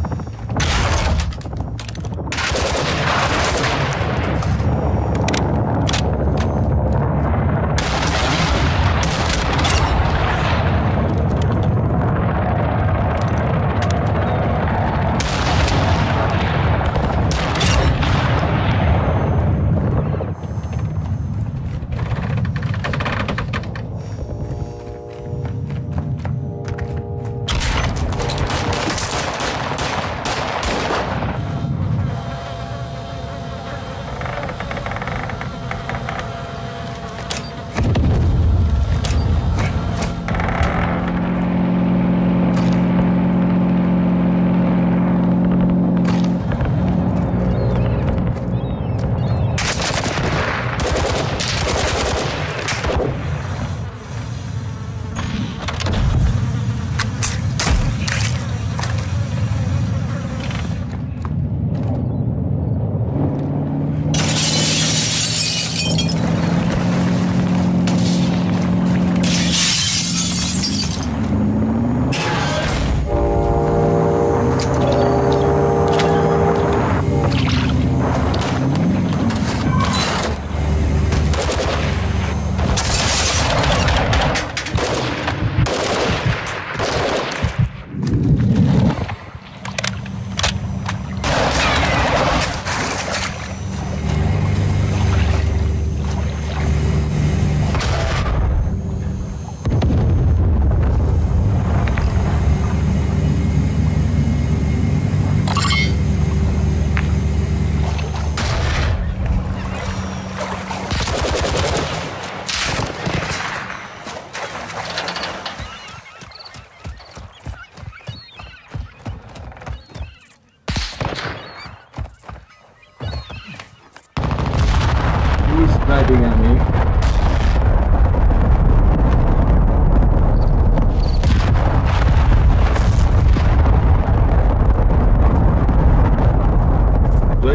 Sniping at me.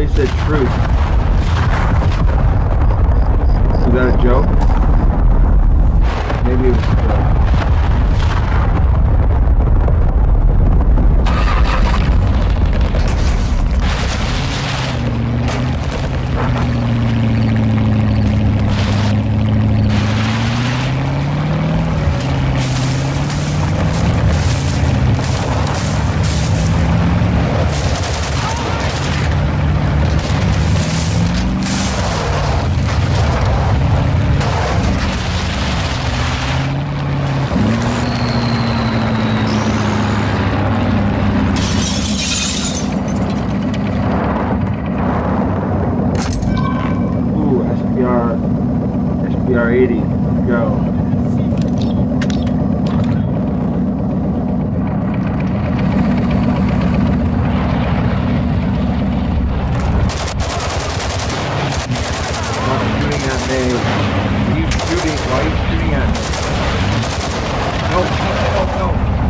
you said truth. Is that a joke? Maybe it was a joke. SPR 80, go. Stop shooting at me. Why are you shooting at me? No, no.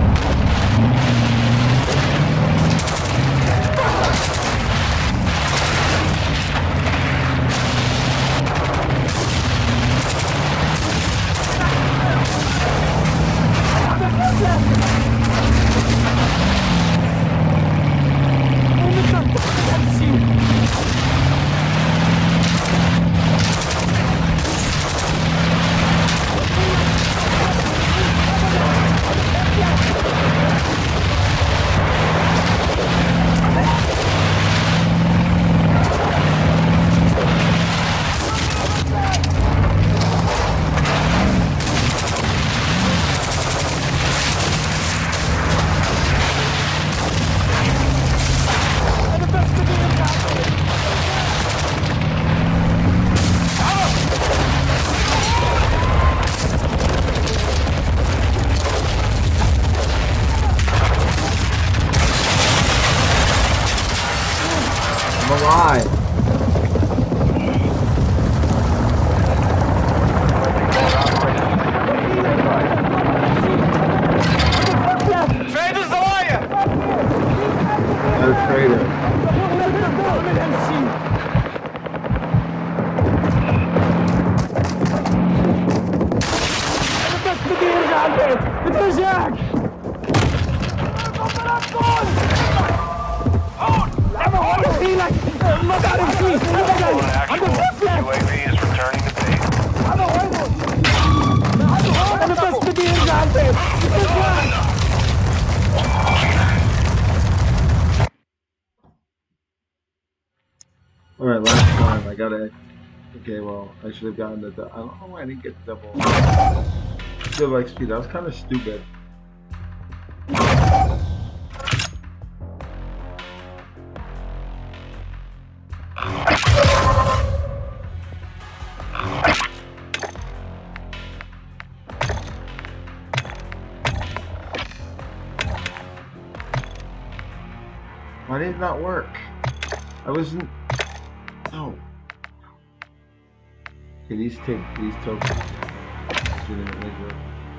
I'm alive. Another traitor. UAV is returning to base. Alright, last time. I gotta. Okay, well, I should have gotten the. I don't know why I didn't get the double XP. That was kind of stupid. Why did it not work? I wasn't. No. Okay, these tokens. Legitimately good.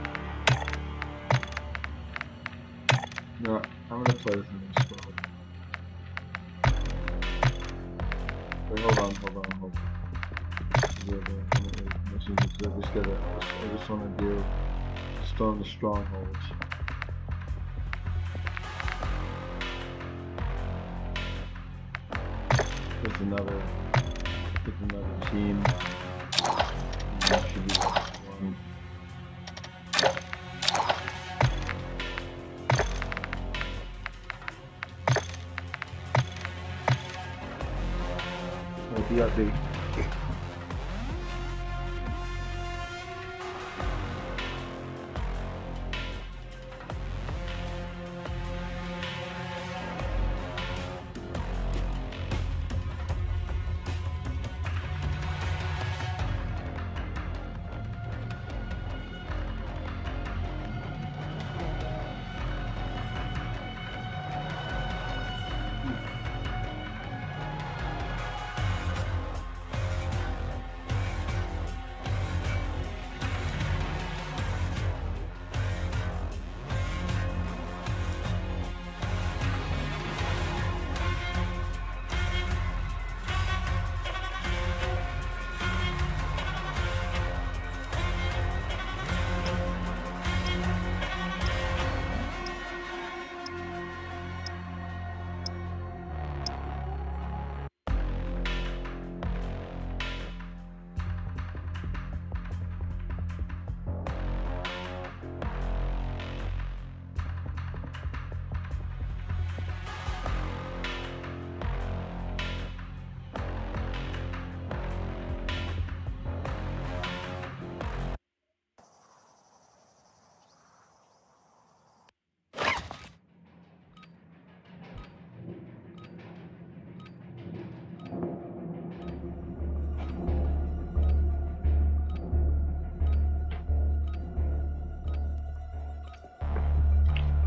No, I'm gonna play this in the squad. Wait, hold on. I just wanna do storm the strongholds. There's another team. That should be the one. DRC.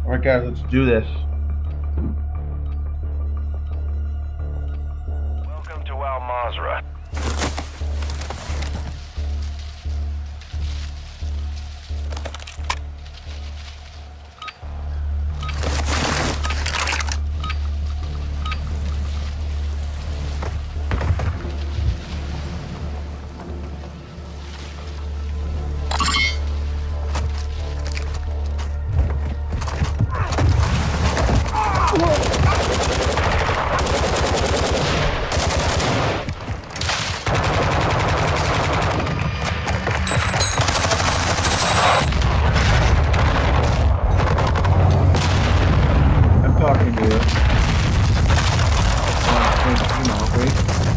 Alright guys, let's do this. Welcome to Al Mazrah. Talking to you. Wait.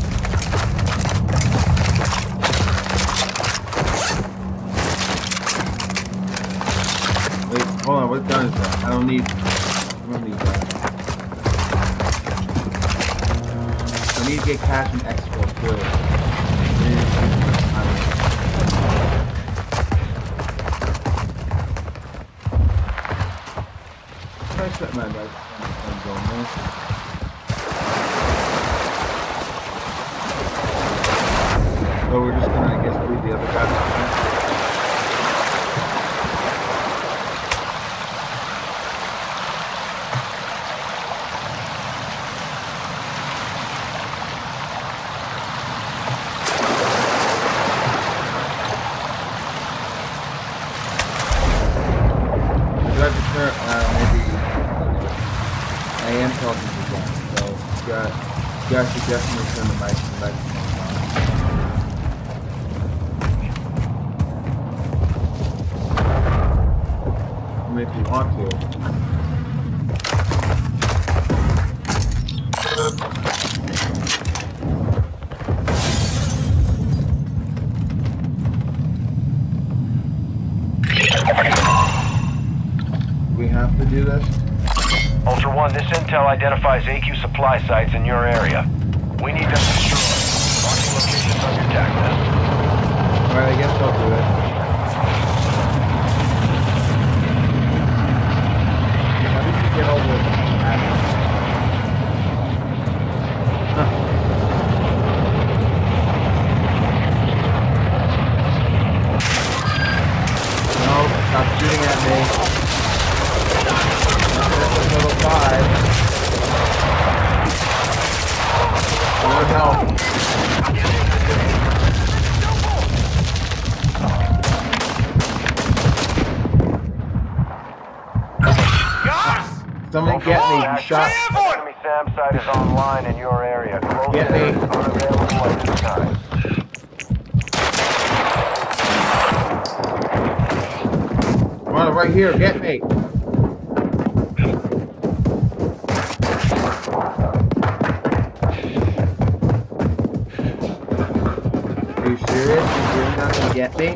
Wait, hold on, what gun is that? I don't need that. I need to get cash and expo too. I set my life. So we're just gonna, I guess, leave the other guys. Maybe I am talking to them, so you guys should definitely turn the microphone on. If you want to. We have to do this? Ultra One, this intel identifies AQ supply sites in your area. We need them destroyed. Marking locations on your tac map. Alright, I guess I'll do it. How did you get all this? No, stop shooting at me. That's level 5. I want help. Someone get me, you shot. Enemy SAM site is online in your area. Close Get me. unavailable at this time. Come on, right here, get me. Are you serious? You're not gonna get me?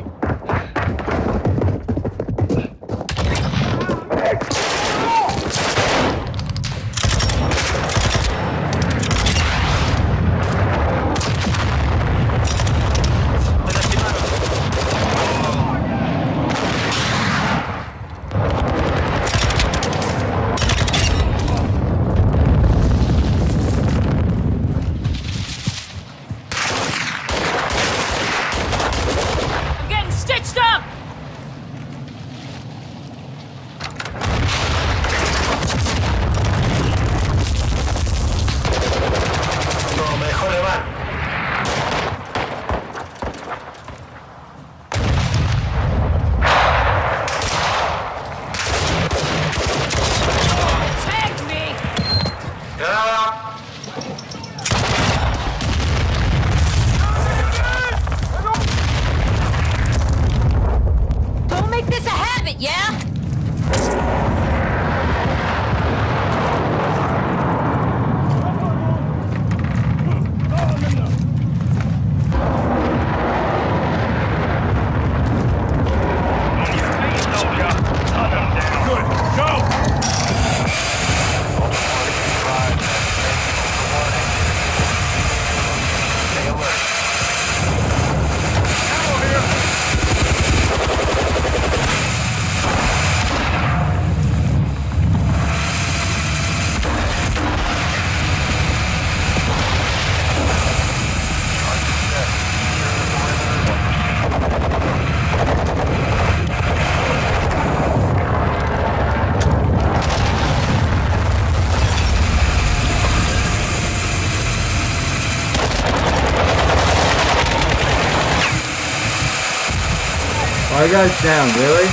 My guy's down, really?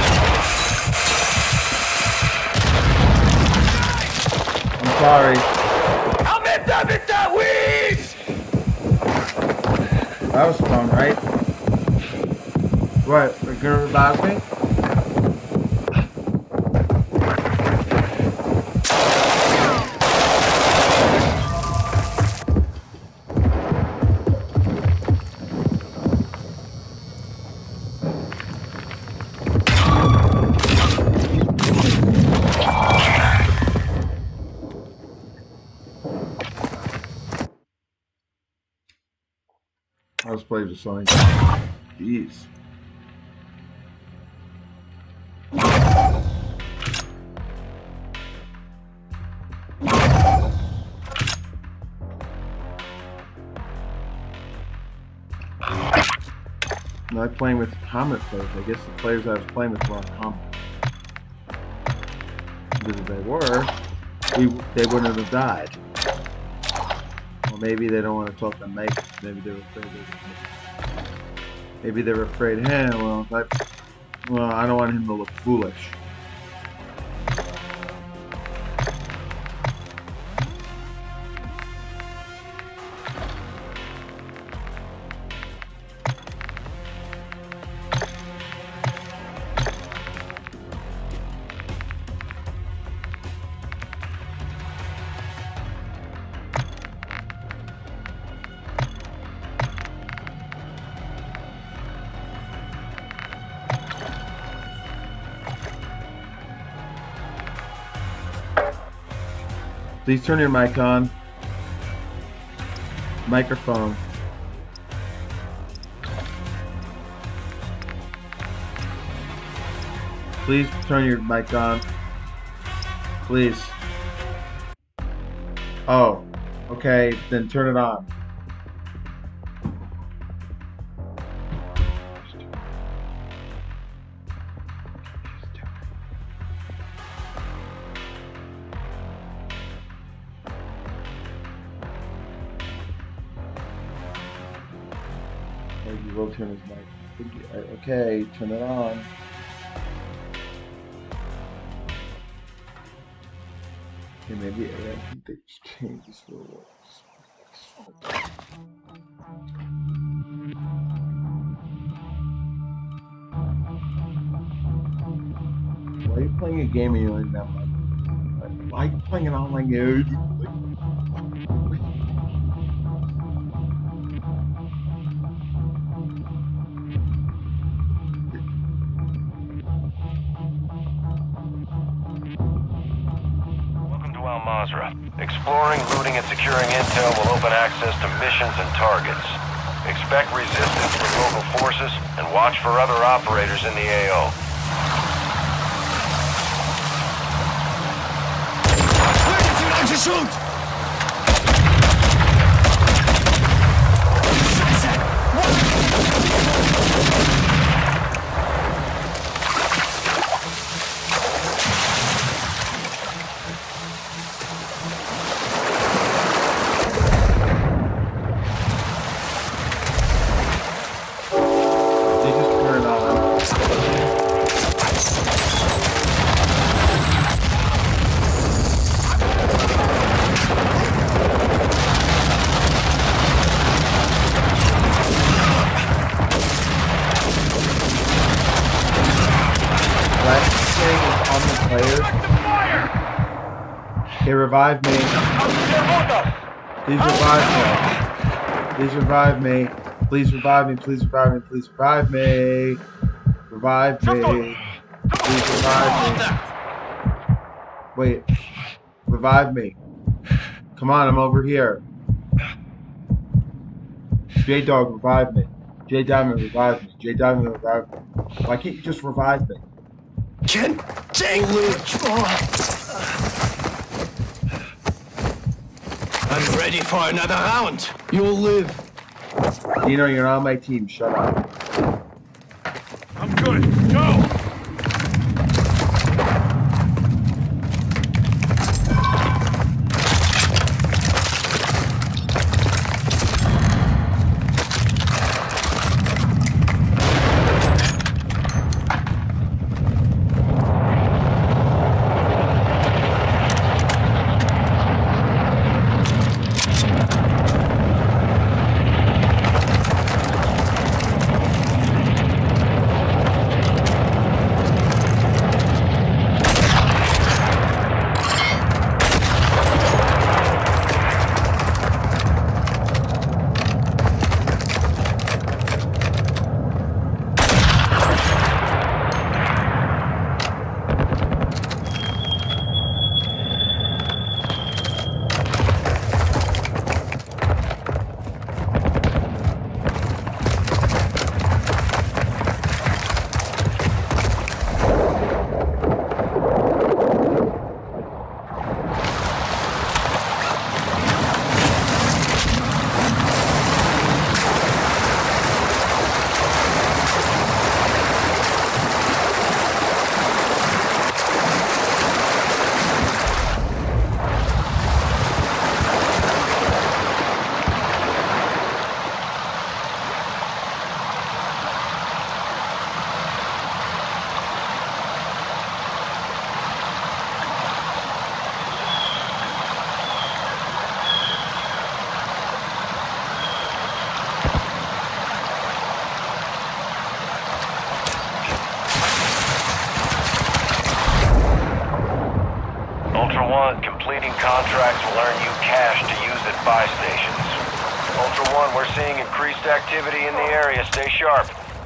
I'm sorry. That was fun, right? What? They're gonna revive me? Let's play the song. Jeez. I'm not playing with comment players. I guess the players I was playing with were on comment. Because if they were, they wouldn't have died. Or maybe they don't want to talk to Mike. Maybe they're afraid of him. Maybe they're afraid of him. Well, I don't want him to look foolish. Please turn your mic on. Microphone. Please turn your mic on. Please. Oh, okay, then turn it on. Will turn his mic. Okay, turn it on. Okay, maybe I think they changes the rules. Why are you playing a game and you don't even have mic? Why are you playing an online game? Exploring, looting, and securing intel will open access to missions and targets. Expect resistance from local forces and watch for other operators in the AO. Where did you like to shoot? They revived me. Please revive me. Please revive me. Please revive me. Please revive me. Please revive me. Revive me. Please revive me. Wait. Revive me. Come on, I'm over here. J-Dog, revive me. J-Diamond, revive me. J-Diamond, revive me. Why can't you just revive me? Ken, dang Luke. I'm ready for another round. You'll live. Dino, you're not on my team. Shut up. I'm good. Go! Ultra One, completing contracts will earn you cash to use at buy stations. Ultra One, we're seeing increased activity in the area. Stay sharp.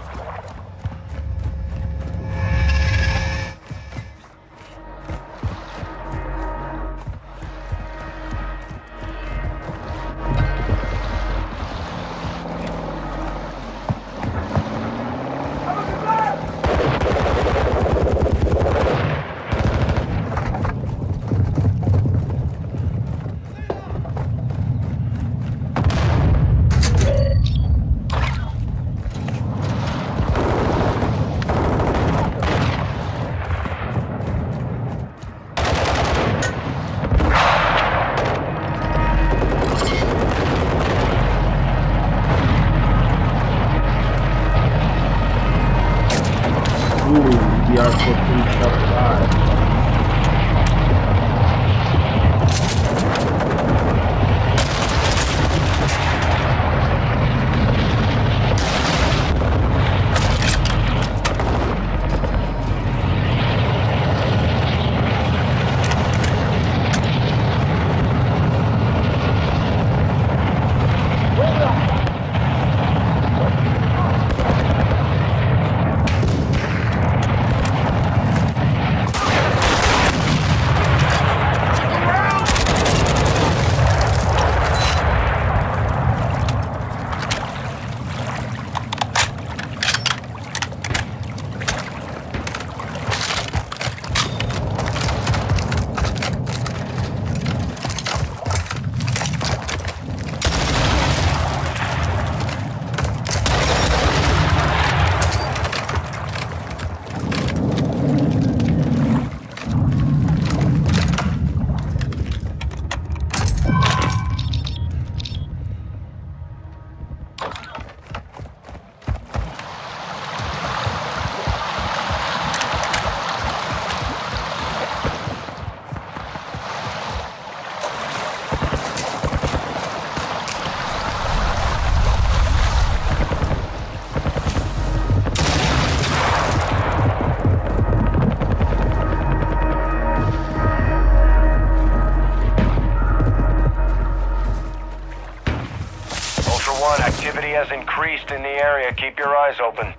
Activity has increased in the area. Keep your eyes open.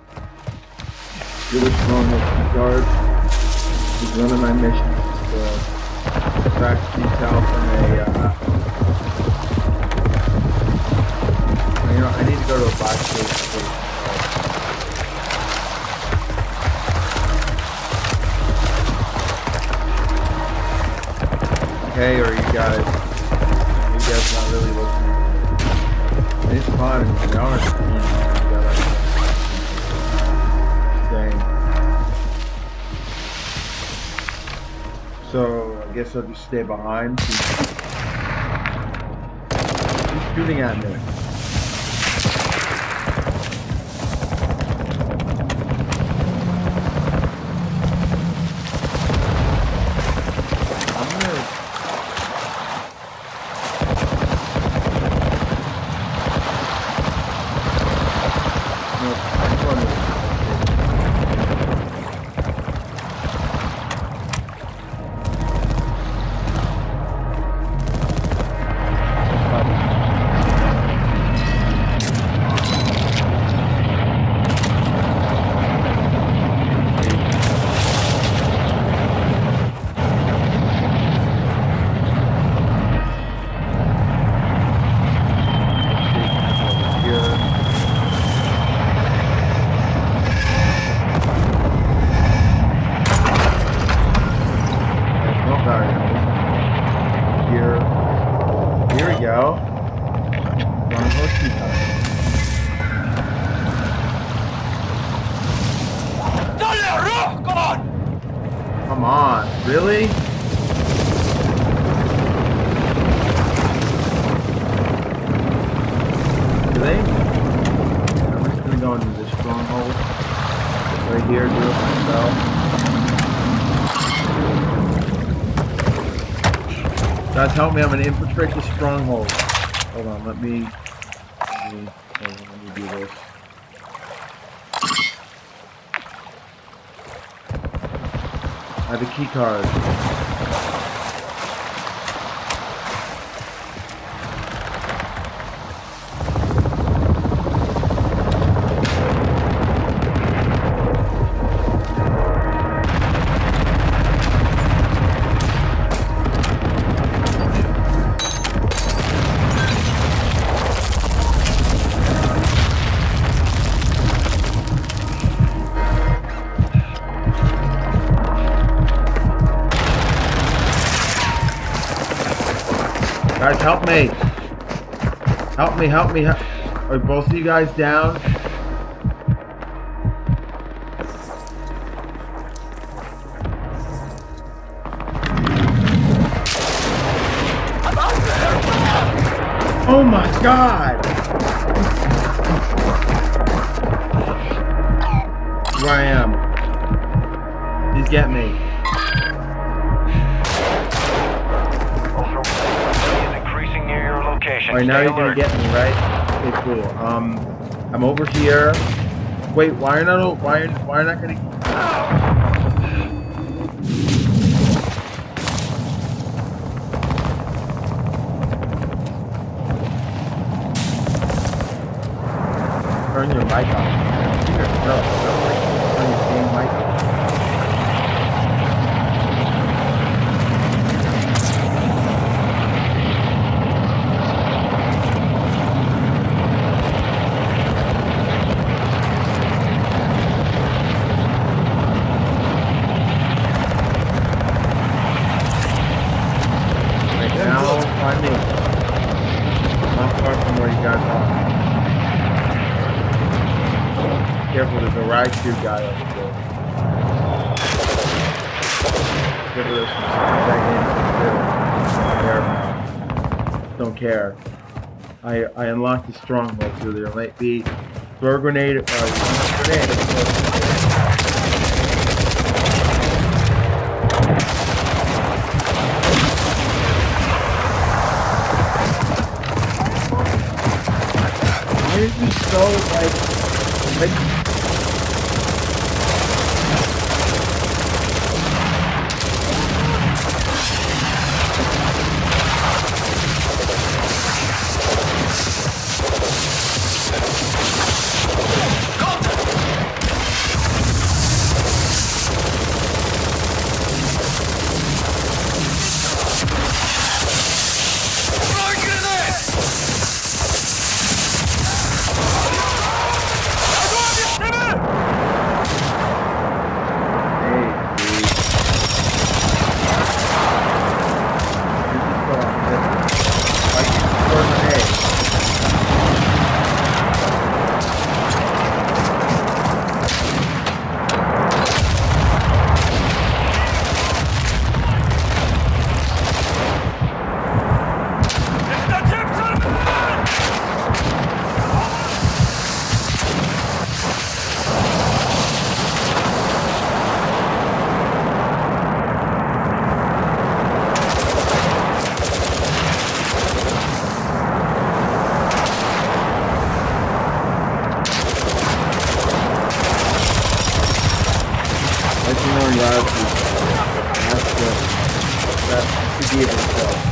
Really strong guard. One of my missions is to track detail from you know, I need to go to a buy station. Okay, or you guys not really listening? It's fine, you know, dang. So I guess I'll just stay behind. He's shooting at me. Here we go. Come on, really? Really? I'm just gonna go into this stronghold right here, do it myself. Guys, help me! I'm gonna infiltrate the stronghold. Hold on, let me do this. I have a key card. Guys, help me. Help me, help me. Are both of you guys down? Oh my God! Where I am. Please get me. Is increasing near your location. Alright, now Stay you're gonna alert. get me, right? Okay, cool. I'm over here. Wait, why are you not? Why are you not gonna? Turn your mic off. No, turn your damn mic off. Right now, find me. Not far from where you guys are. Careful, there's a ride crew guy over there. Give her some don't care. I unlocked the stronghold through there. Might be throw a grenade. Grenade. Why is he so like? That's the given stuff.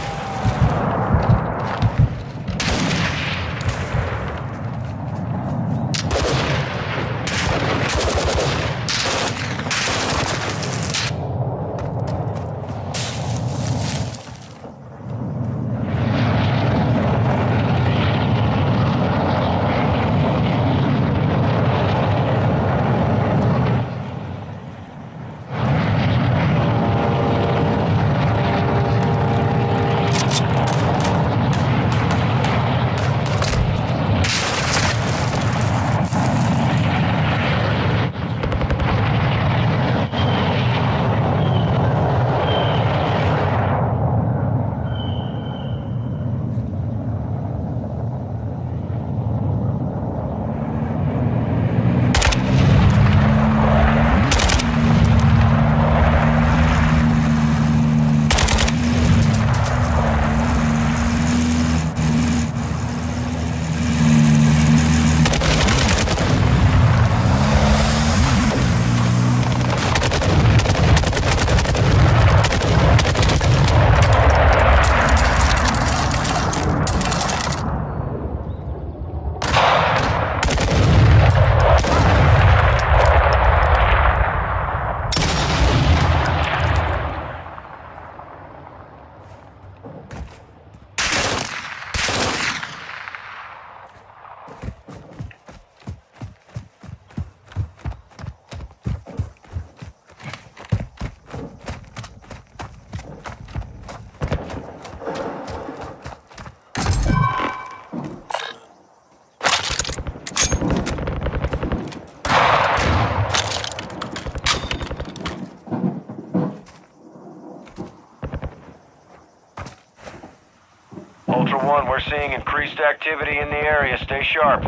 Ultra One, we're seeing increased activity in the area. Stay sharp.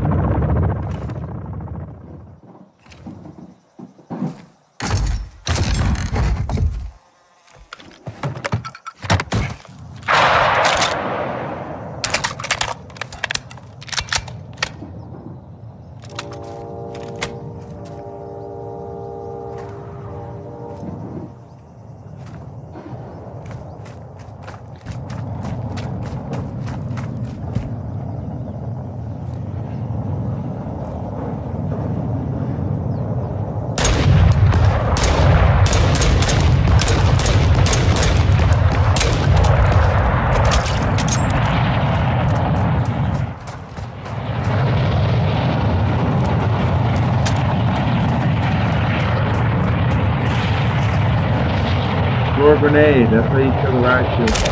Throw a grenade, that's how you kill the ratchet.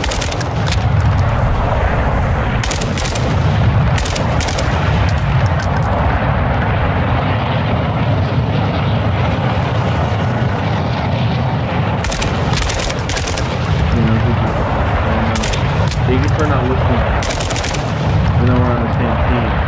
Thank you for not listening. We know we're on the same team.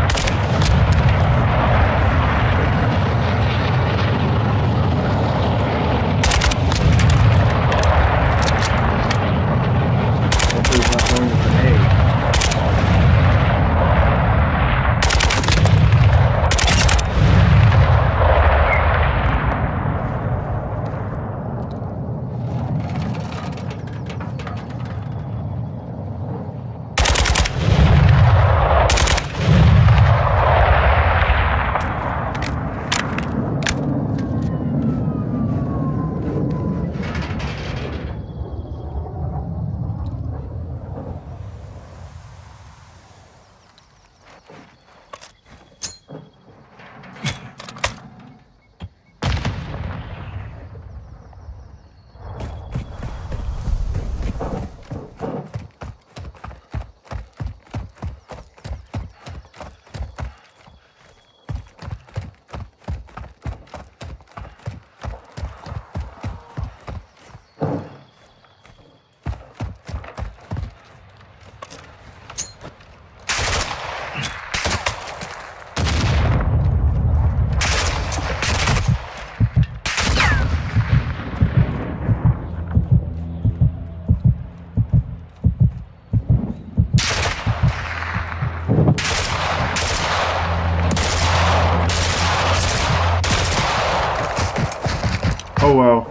Oh well.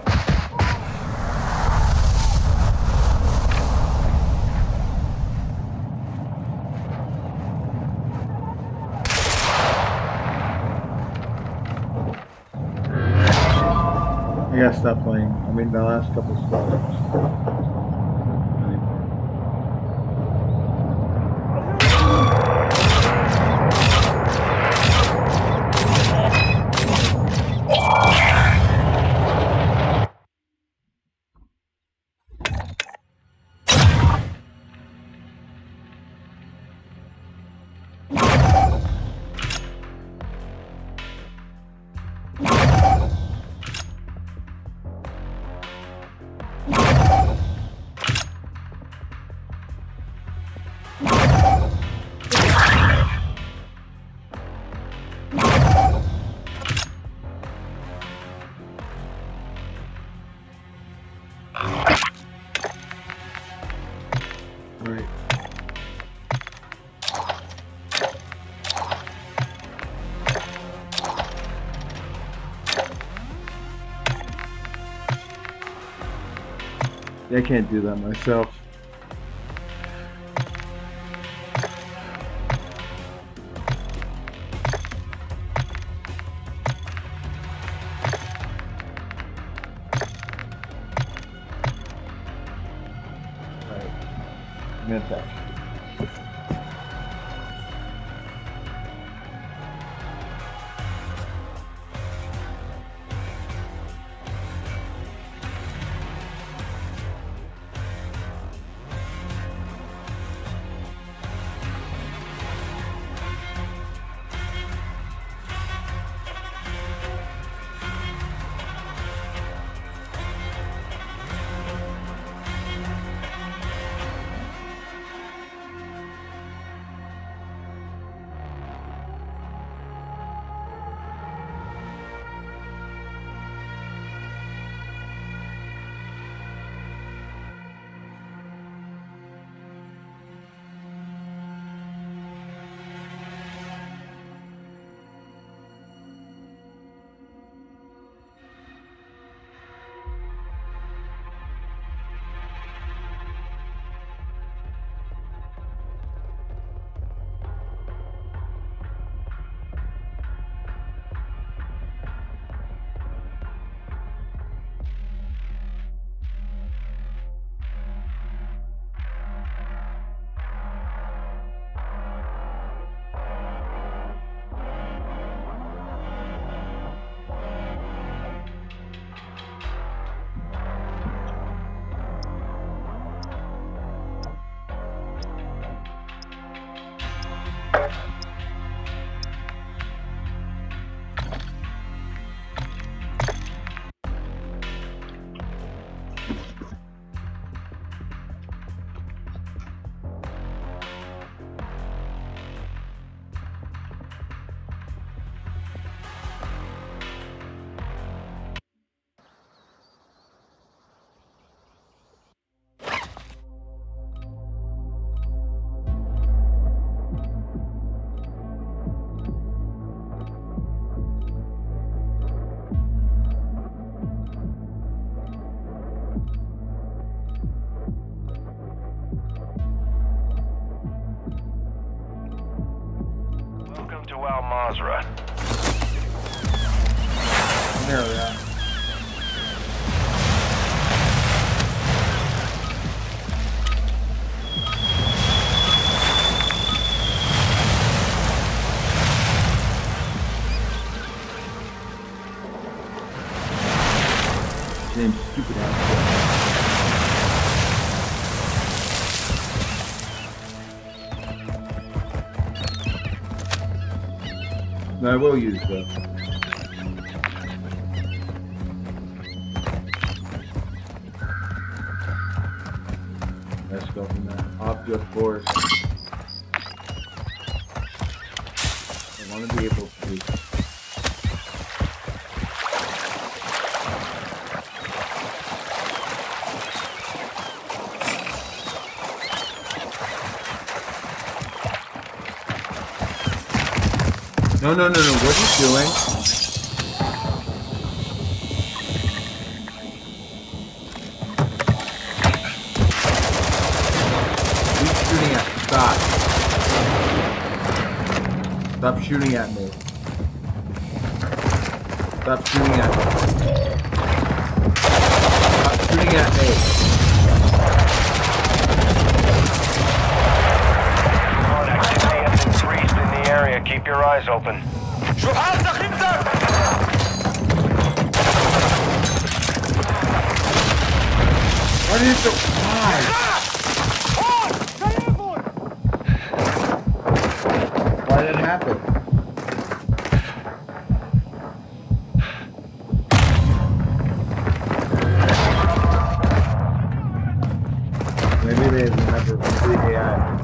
I gotta stop playing. I mean, the last couple stops. Right. I can't do that myself. That. to Al Mazrah. There we are. His name's stupid ass. No, I will use that. Let's go from that. Object force. I want to be able to do. No, what are you doing? What are you shooting at? Stop. Stop shooting at me. Stop shooting at me. Stop shooting at me. Activity has increased in the area. Keep your eyes open. What is the why? Why did it happen? Maybe they never complete AI.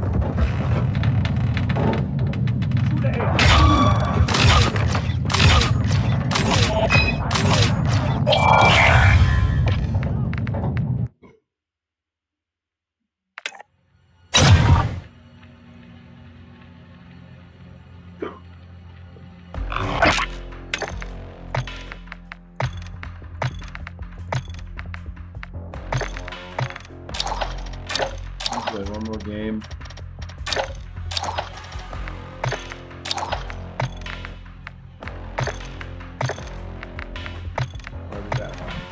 Okay, one more game. What is that one?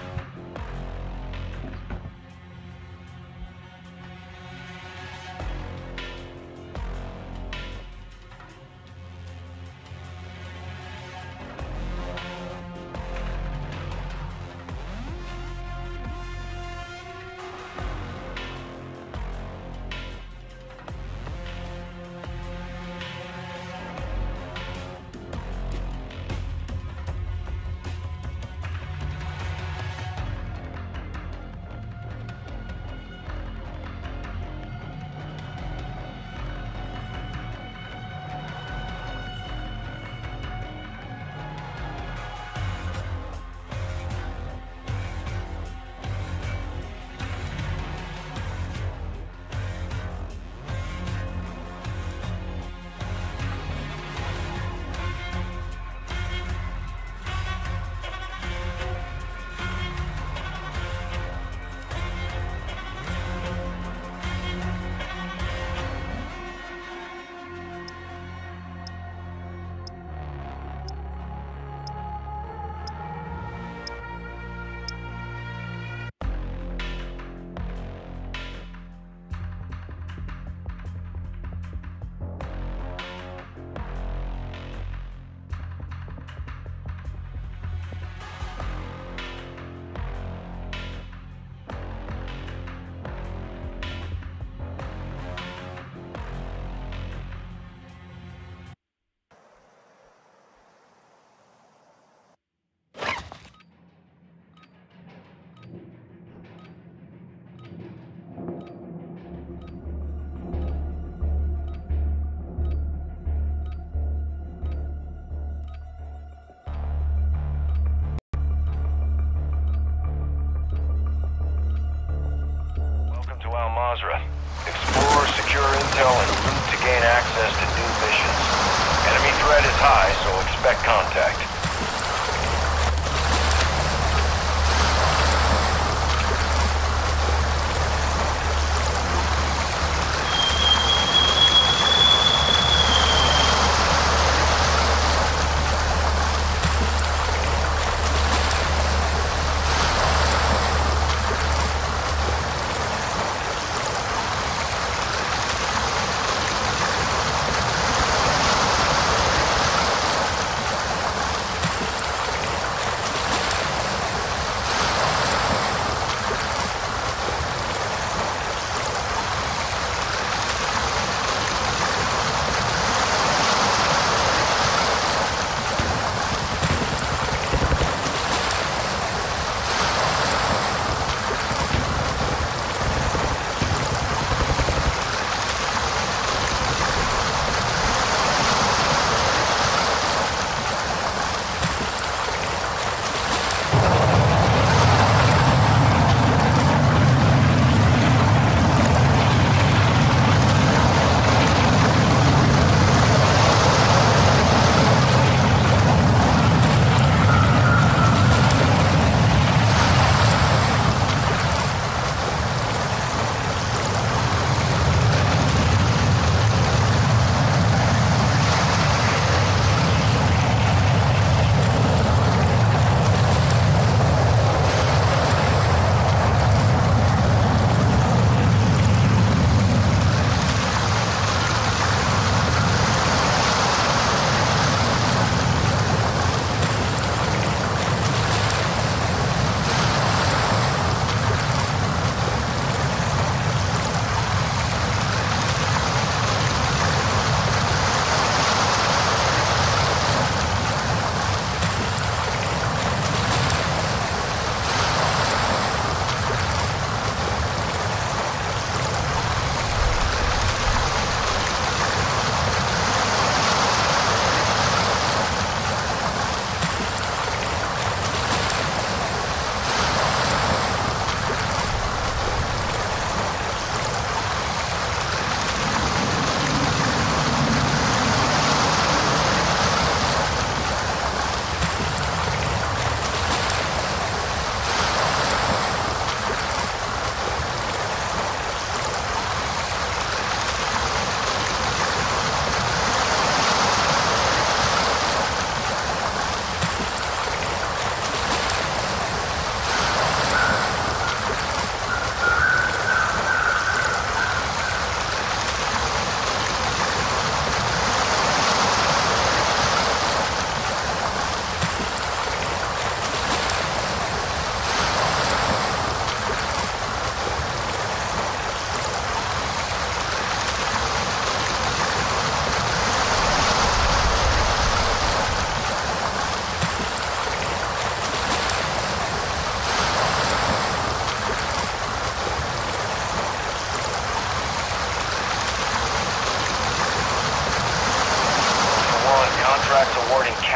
Al Mazrah. Explore, secure intel, and loot to gain access to new missions. Enemy threat is high, so expect contact.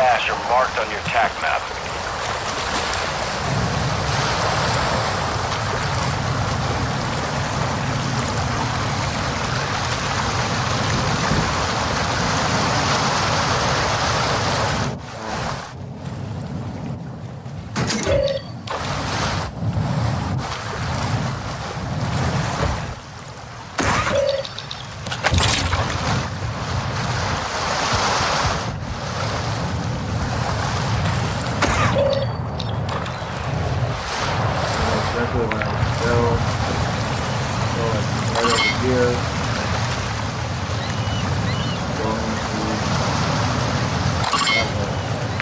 cache are marked on your TAC map. Exactly when I was so like right over here, going to that way.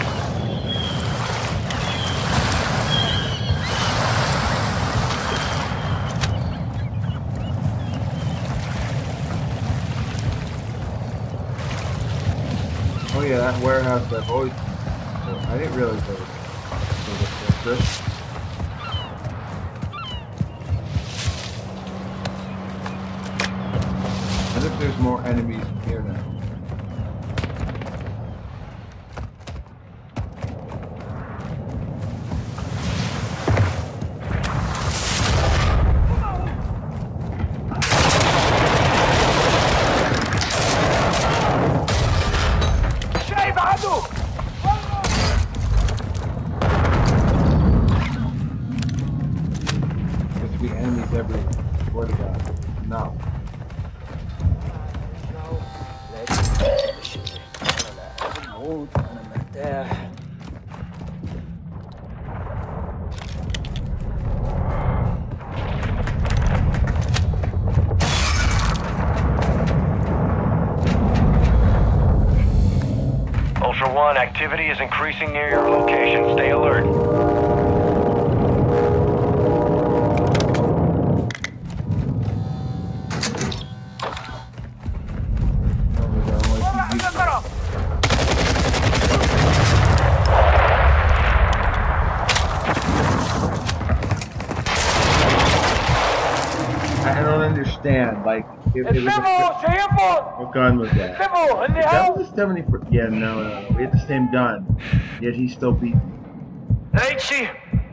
Oh yeah, that warehouse I've always been to. I didn't realize that was a fortress. As if there's more enemies in here now. There's to be enemies everywhere. Swear to God. No. أنا مرتاح. Ultra One, activity is increasing near your location. Stay alert. I don't understand. Like, it was what gun was that? That was a 74. Yeah, no. We had the same gun. Yet he still beat me. Raichi!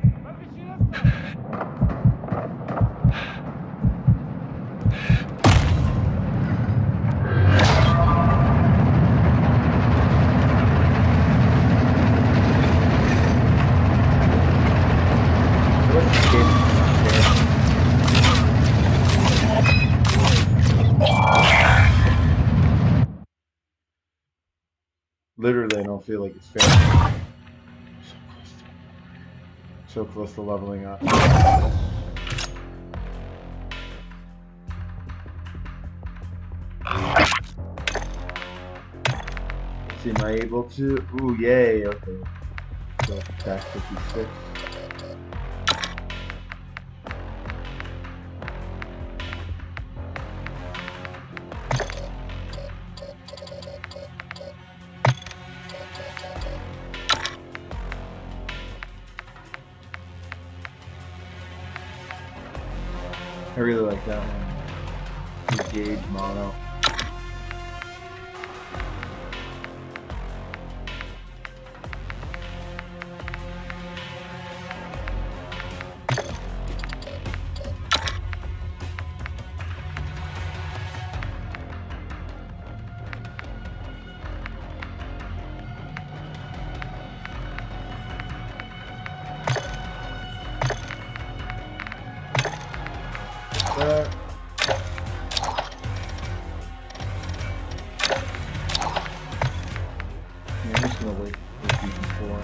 Literally, I don't feel like it's fair. So close to leveling up. Let's see, am I able to? Ooh, yay, okay. So, attack 56. I really like that one. The gauge mono. Yeah, I'm just gonna wait for season 4.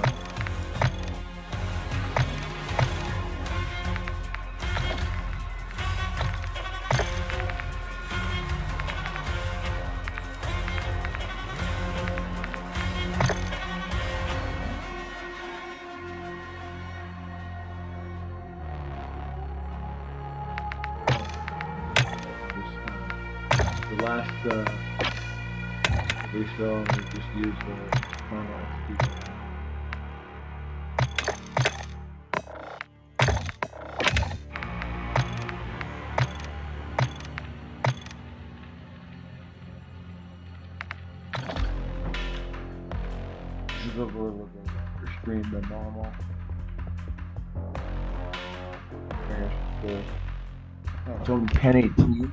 The last refill, and we just use the normal XP. is a little bit longer stream than normal. It's only 10:18.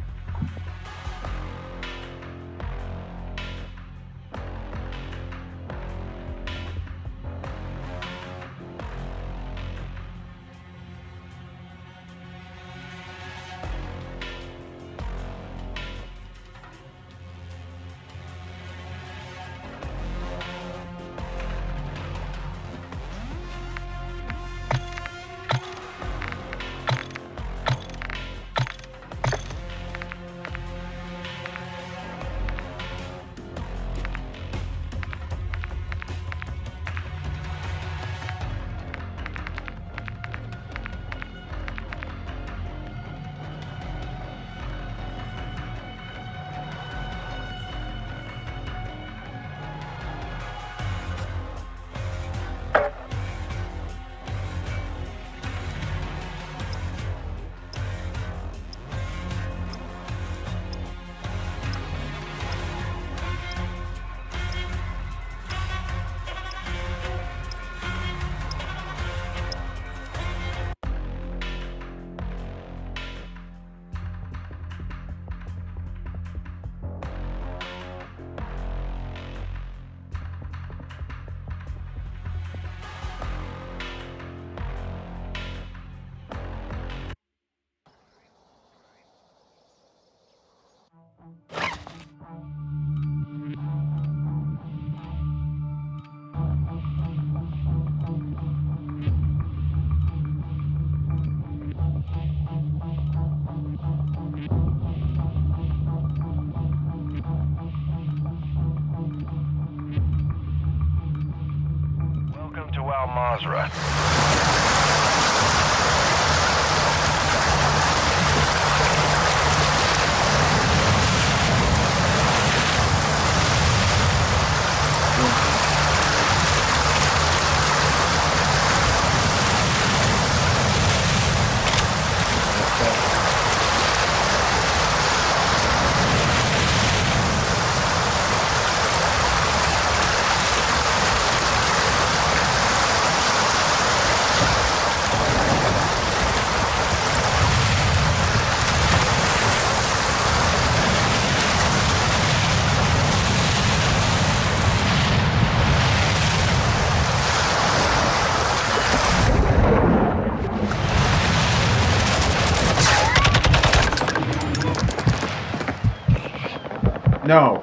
Welcome to Al Mazrah. No.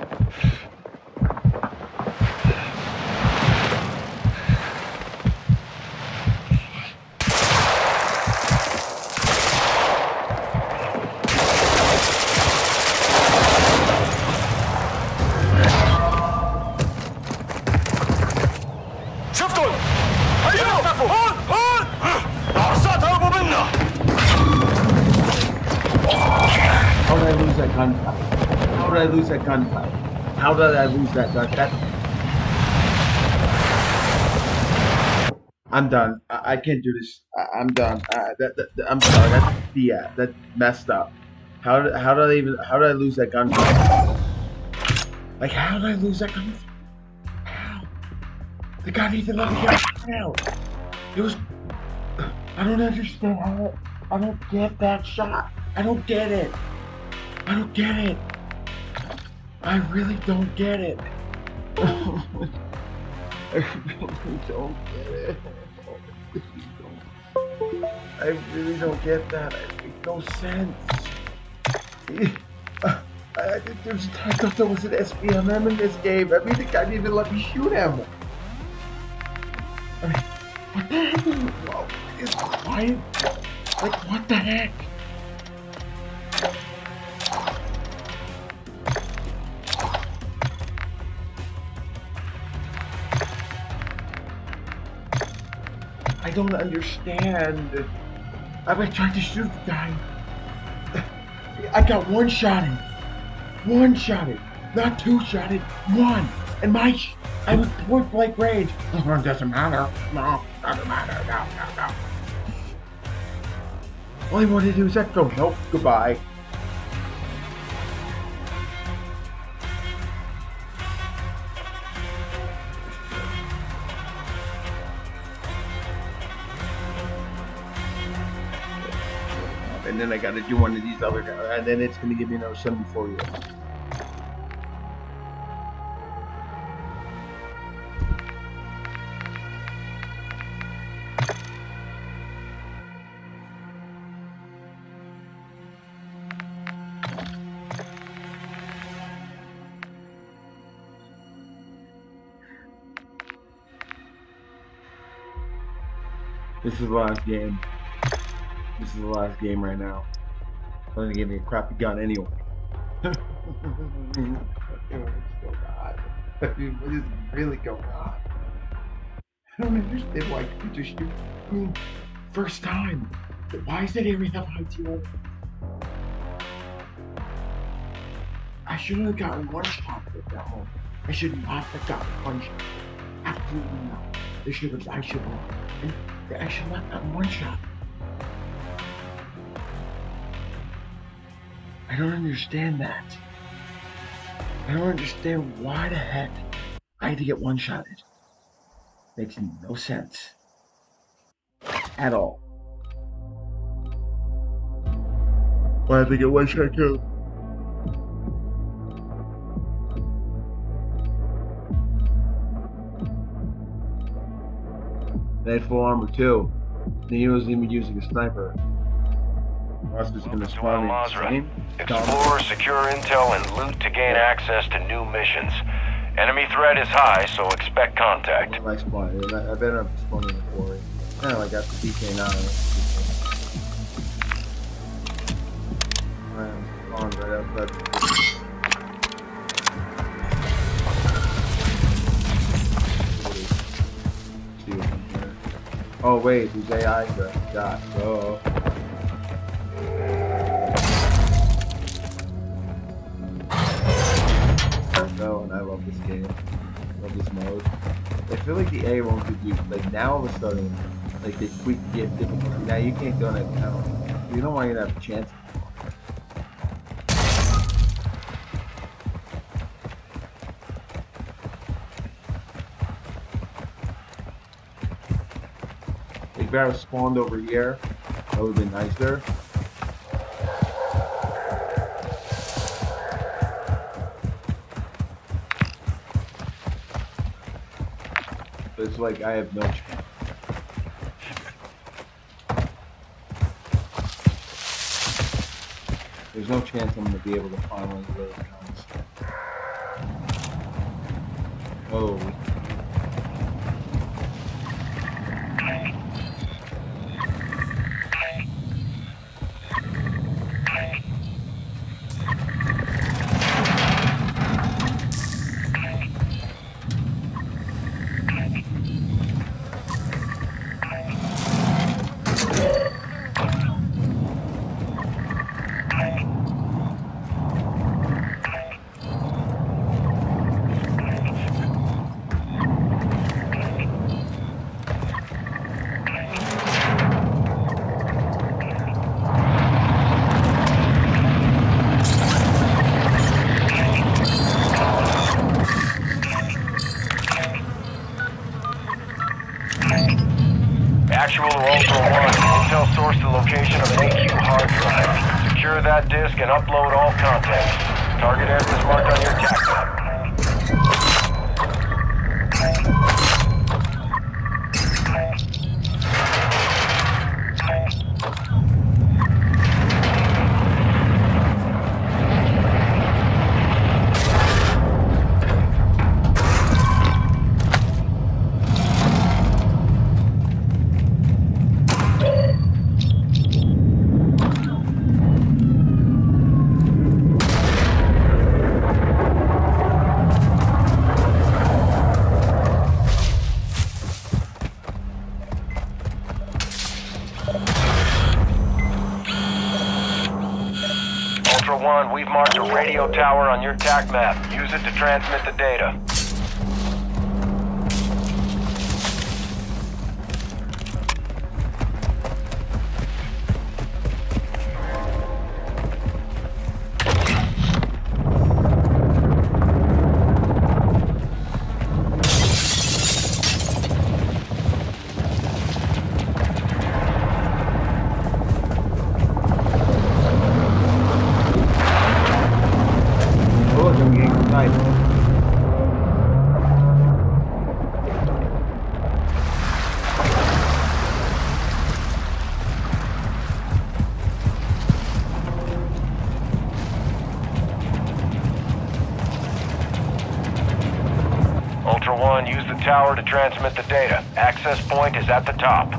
شفتوا هيا اختفوا هون هون العصات هربوا منا. How did I lose that gunfight? How did I lose that gunfight? How did I lose that gun? I'm done. I can't do this. I'm done. I'm sorry. That's messed up. How did I lose that gunfight? Like, how did I lose that gunfight? How? The guy didn't even let me get out. It was. I don't understand how. I don't get that shot. I don't get it. I don't get it. I really don't get it. I really don't get it. I really don't get that. It makes no sense. I thought there was an SBMM in this game. I mean, the guy didn't even let me shoot him. I mean, what the heck? Whoa, it's quiet. Like, what the heck? I don't understand. I've been trying to shoot the guy. I got one shot in. One shot in. Not two shot in. One. And I was point blank range. It doesn't matter. No, doesn't matter. No. All I wanted to do is extra help. Goodbye. and then I gotta do one of these other guys, and then it's gonna give me another 74 years. This is the last game. This is the last game right now. They're gonna give me a crappy gun anyway. What is really going on? I don't understand why you just shoot. I mean, first time. Why does that area have high TO? I shouldn't have gotten one shot at that home. I should not have gotten one shot. Absolutely not. I should have. I should not have gotten one shot. I don't understand that. I don't understand why the heck I had to get one-shotted. Makes no sense. At all. Why did I get one-shot killed? They had full armor too. And he wasn't even using a sniper. Us is going to spawn in the same. Explore, secure intel, and loot to gain access to new missions. Enemy threat is high, so expect contact. I better not spawn in the quarry. Kind of like after DK9. I spawned right outside the see what's in here. Oh wait, there's AI got. Oh. And I love this game. I love this mode. I feel like the A won't give you, like now all of a sudden, like they tweaked the difficulty. Now you can't go on that channel. You don't want you to have a chance. If I was spawned over here, that would have been nicer. It's like I have no chance. There's no chance I'm going to be able to find one of those guns. Oh. Actual or Ultra One, intel source the location of an AQ hard drive. Secure that disk and upload all contents. Target area is marked on your attack map. Ultra One, we've marked a radio tower on your TAC map. Use it to transmit the data. Ultra One, use the tower to transmit the data. Access point is at the top.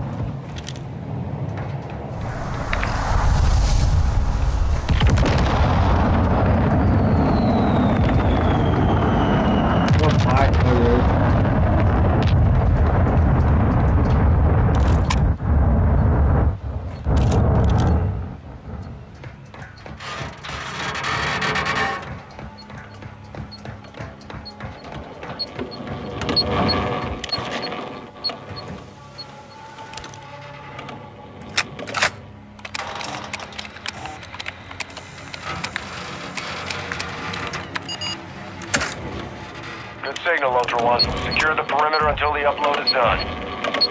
Good signal, Ultra One. Secure the perimeter until the upload is done.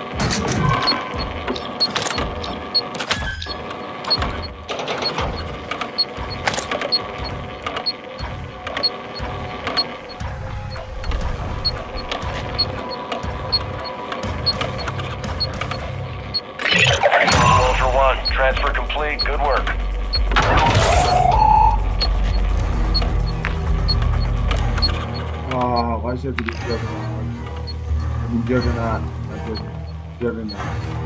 Ultra One, transfer complete. Good work. Oh, why should I have to do Juggernaut? I mean Juggernaut. I just Juggernaut.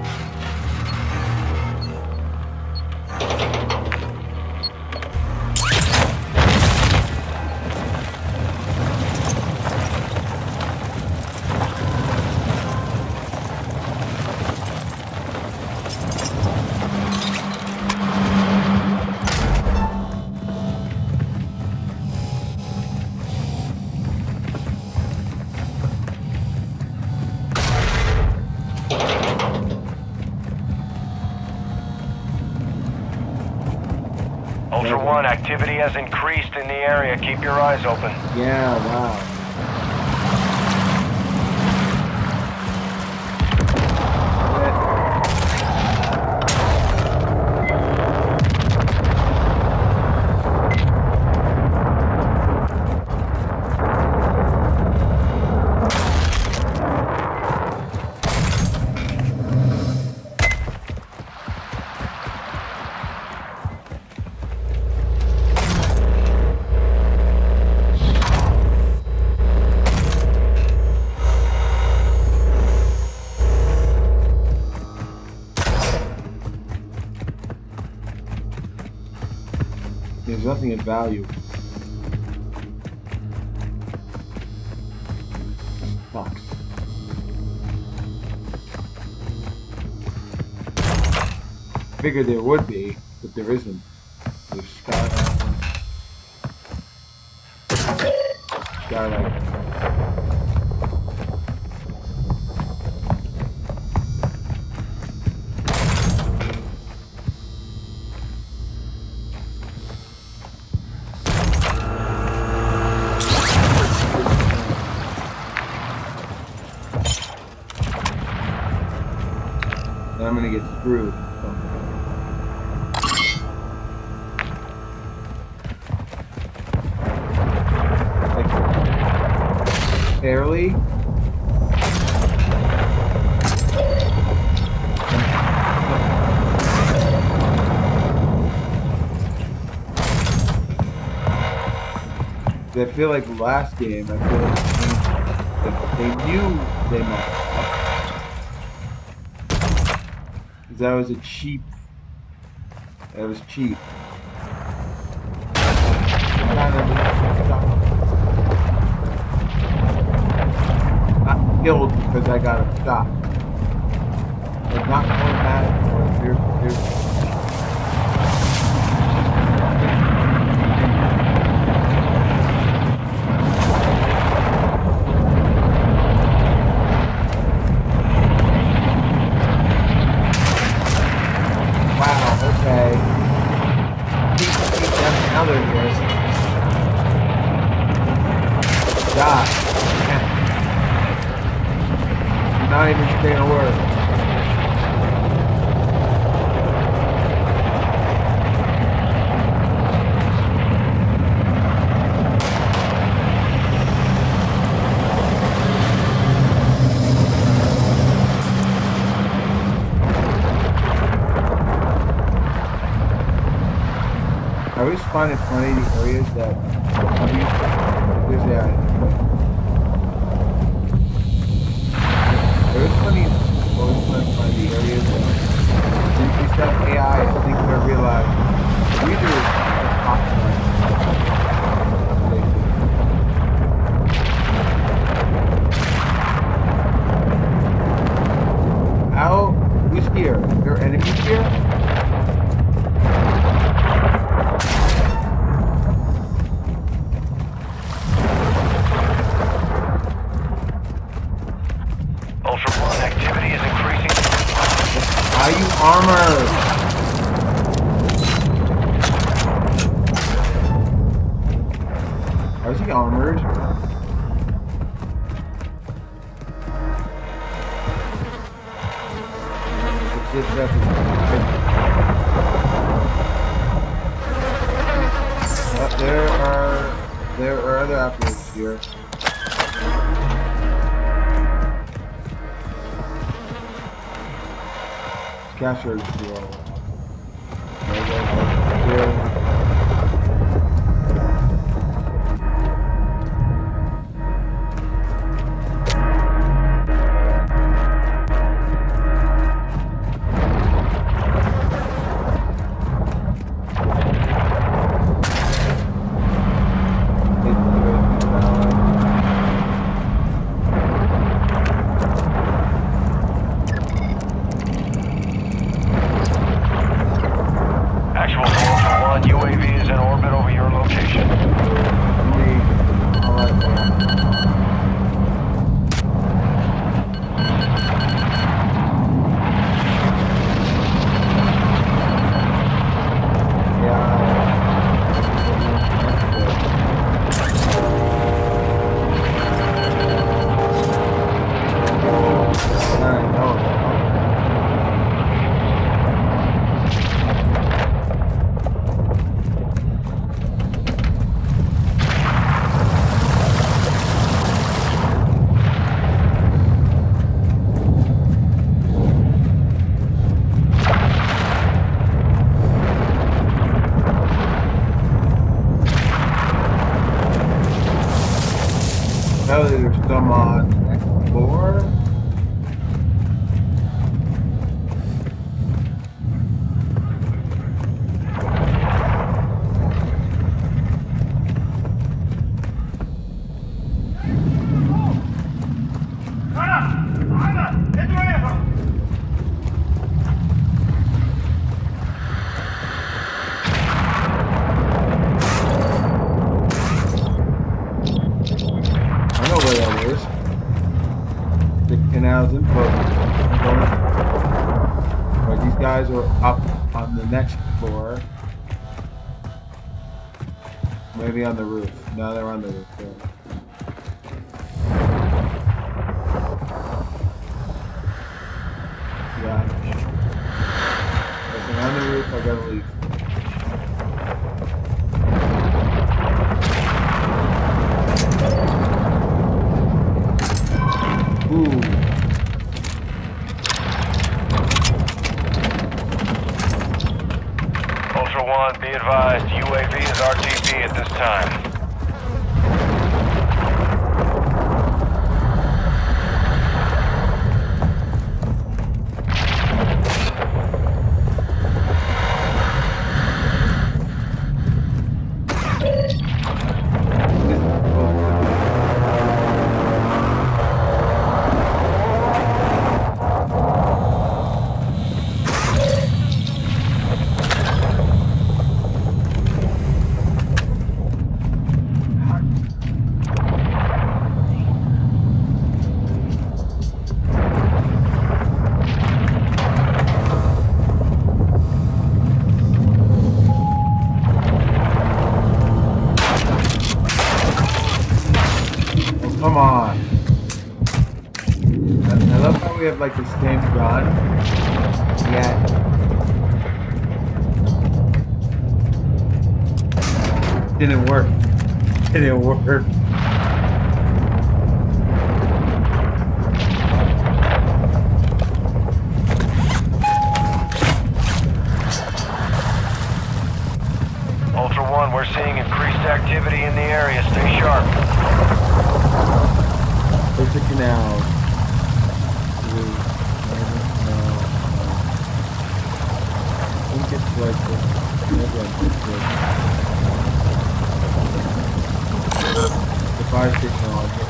Ultra One, activity has increased in the area. Keep your eyes open. Yeah, wow. There's nothing of value. Fuck. Figured there would be, but there isn't. There's Skylight. I'm gonna get screwed. Like, barely. I feel like last game, I feel like they knew they messed up. That was a cheap. That was cheap. Not killed because I got a shot. Like not automatic. Okay. Now they're here. God. You're not even saying a word. I always find it funny the areas that there's the There's plenty of explosives by the areas. Since we set AI, I think they'll realize we do How? Who's here? There are enemies here? Ultra One, activity is increasing. Are you armored? How is he armored? There are other apples here. Capture the There's some on the next floor. But these guys are up on the next floor. Maybe on the roof. No, they're on the roof. Yeah. If they're on the roof, I gotta leave. Ooh. Ultra One, be advised, UAV is RTB at this time. Come on. I love how we have like the same gun. Yet. Didn't work. Didn't work. Ultra One, we're seeing increased activity in the area. Stay sharp. There's a canal. think it's like this. Maybe I'm just the fire station on here.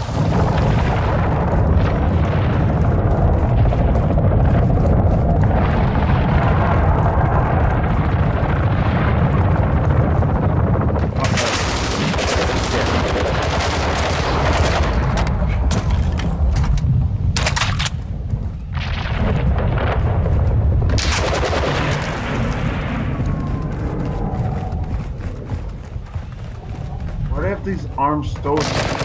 These arms stowed.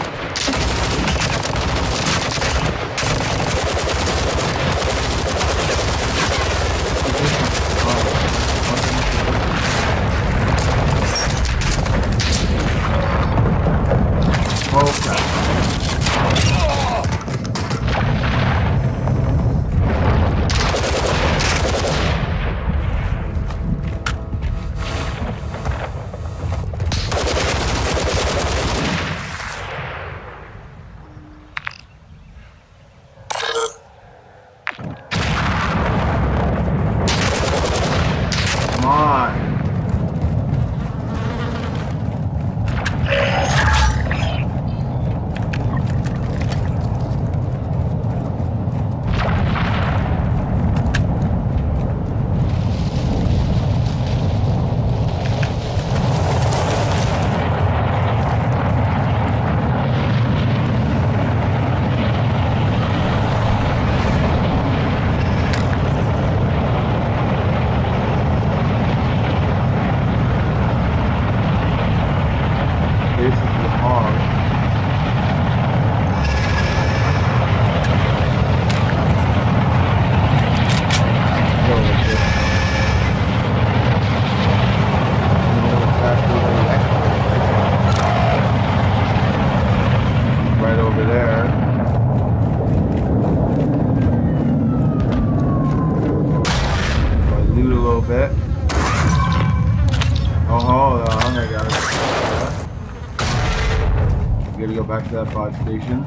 Back to that pod station.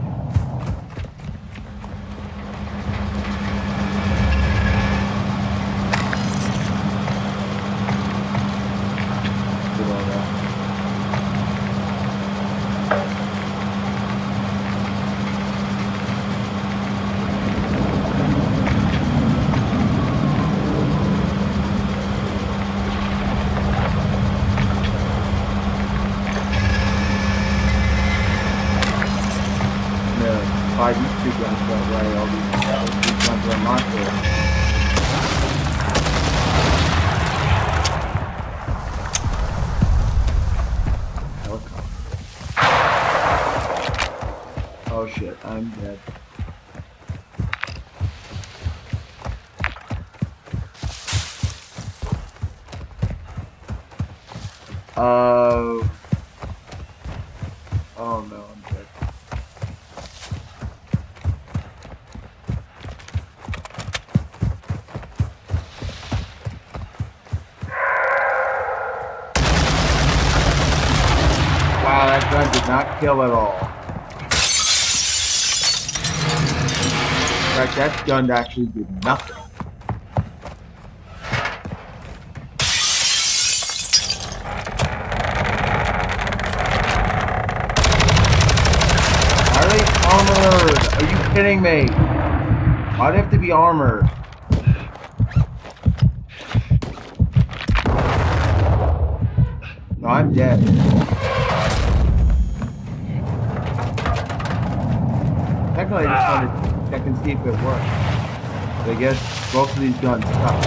Get all that. These two guns that way, all these guns are not there. Helicopter. Oh shit, I'm dead. Oh no, I'm dead. Wow, that gun did not kill at all. In fact, that gun actually did nothing. Are they armored? Are you kidding me? Why do they have to be armored? No, I'm dead. Technically, I just wanted to check and see if it works. But I guess both of these guns suck.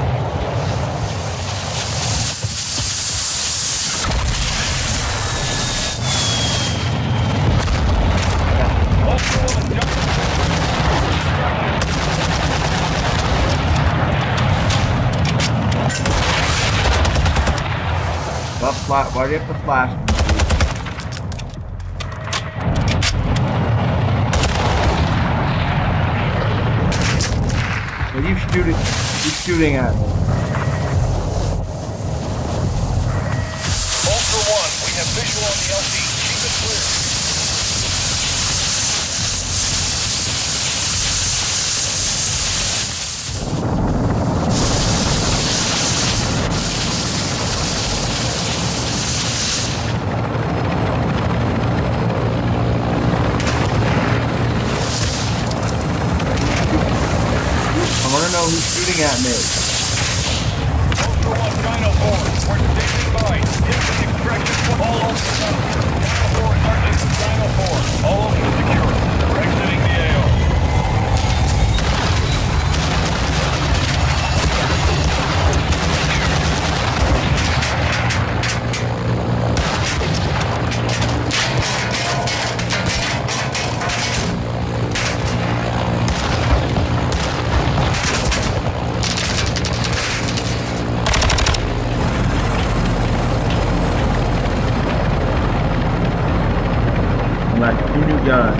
Why do you have to flash? What are you shooting? He's shooting at me. Ultra One, we have visual on the LZ. Keep it clear. shooting at me? Ultra One, Dino 4. We're standing by. Instant extraction from all ultras out here. Dino 4 is Arctic. Dino 4. All ultras secure. We're exiting the AO. Like 2 new guns.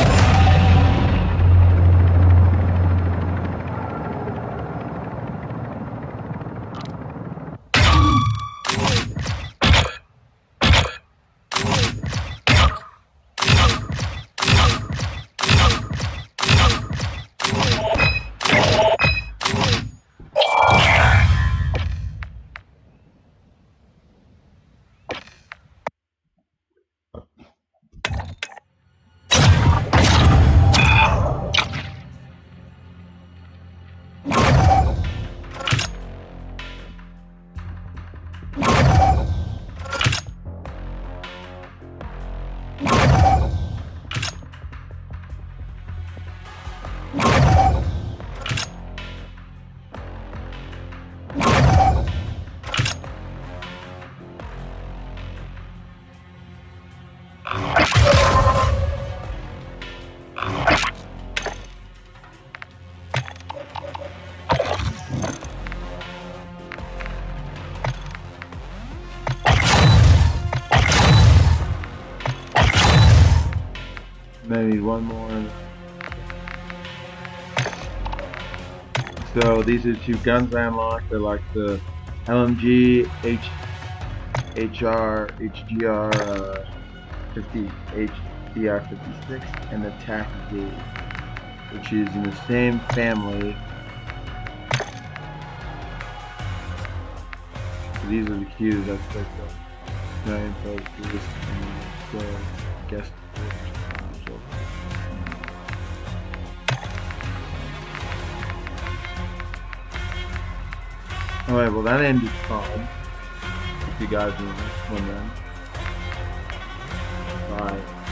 Maybe one more. So these are 2 guns I unlocked. They're like the LMG, HGR 50, HDR 56, and the TAC gauge, which is in the same family. So these are the cues. That's like the 9 post this and the guest. Alright, well that ended fine. If you guys are one then. Bye.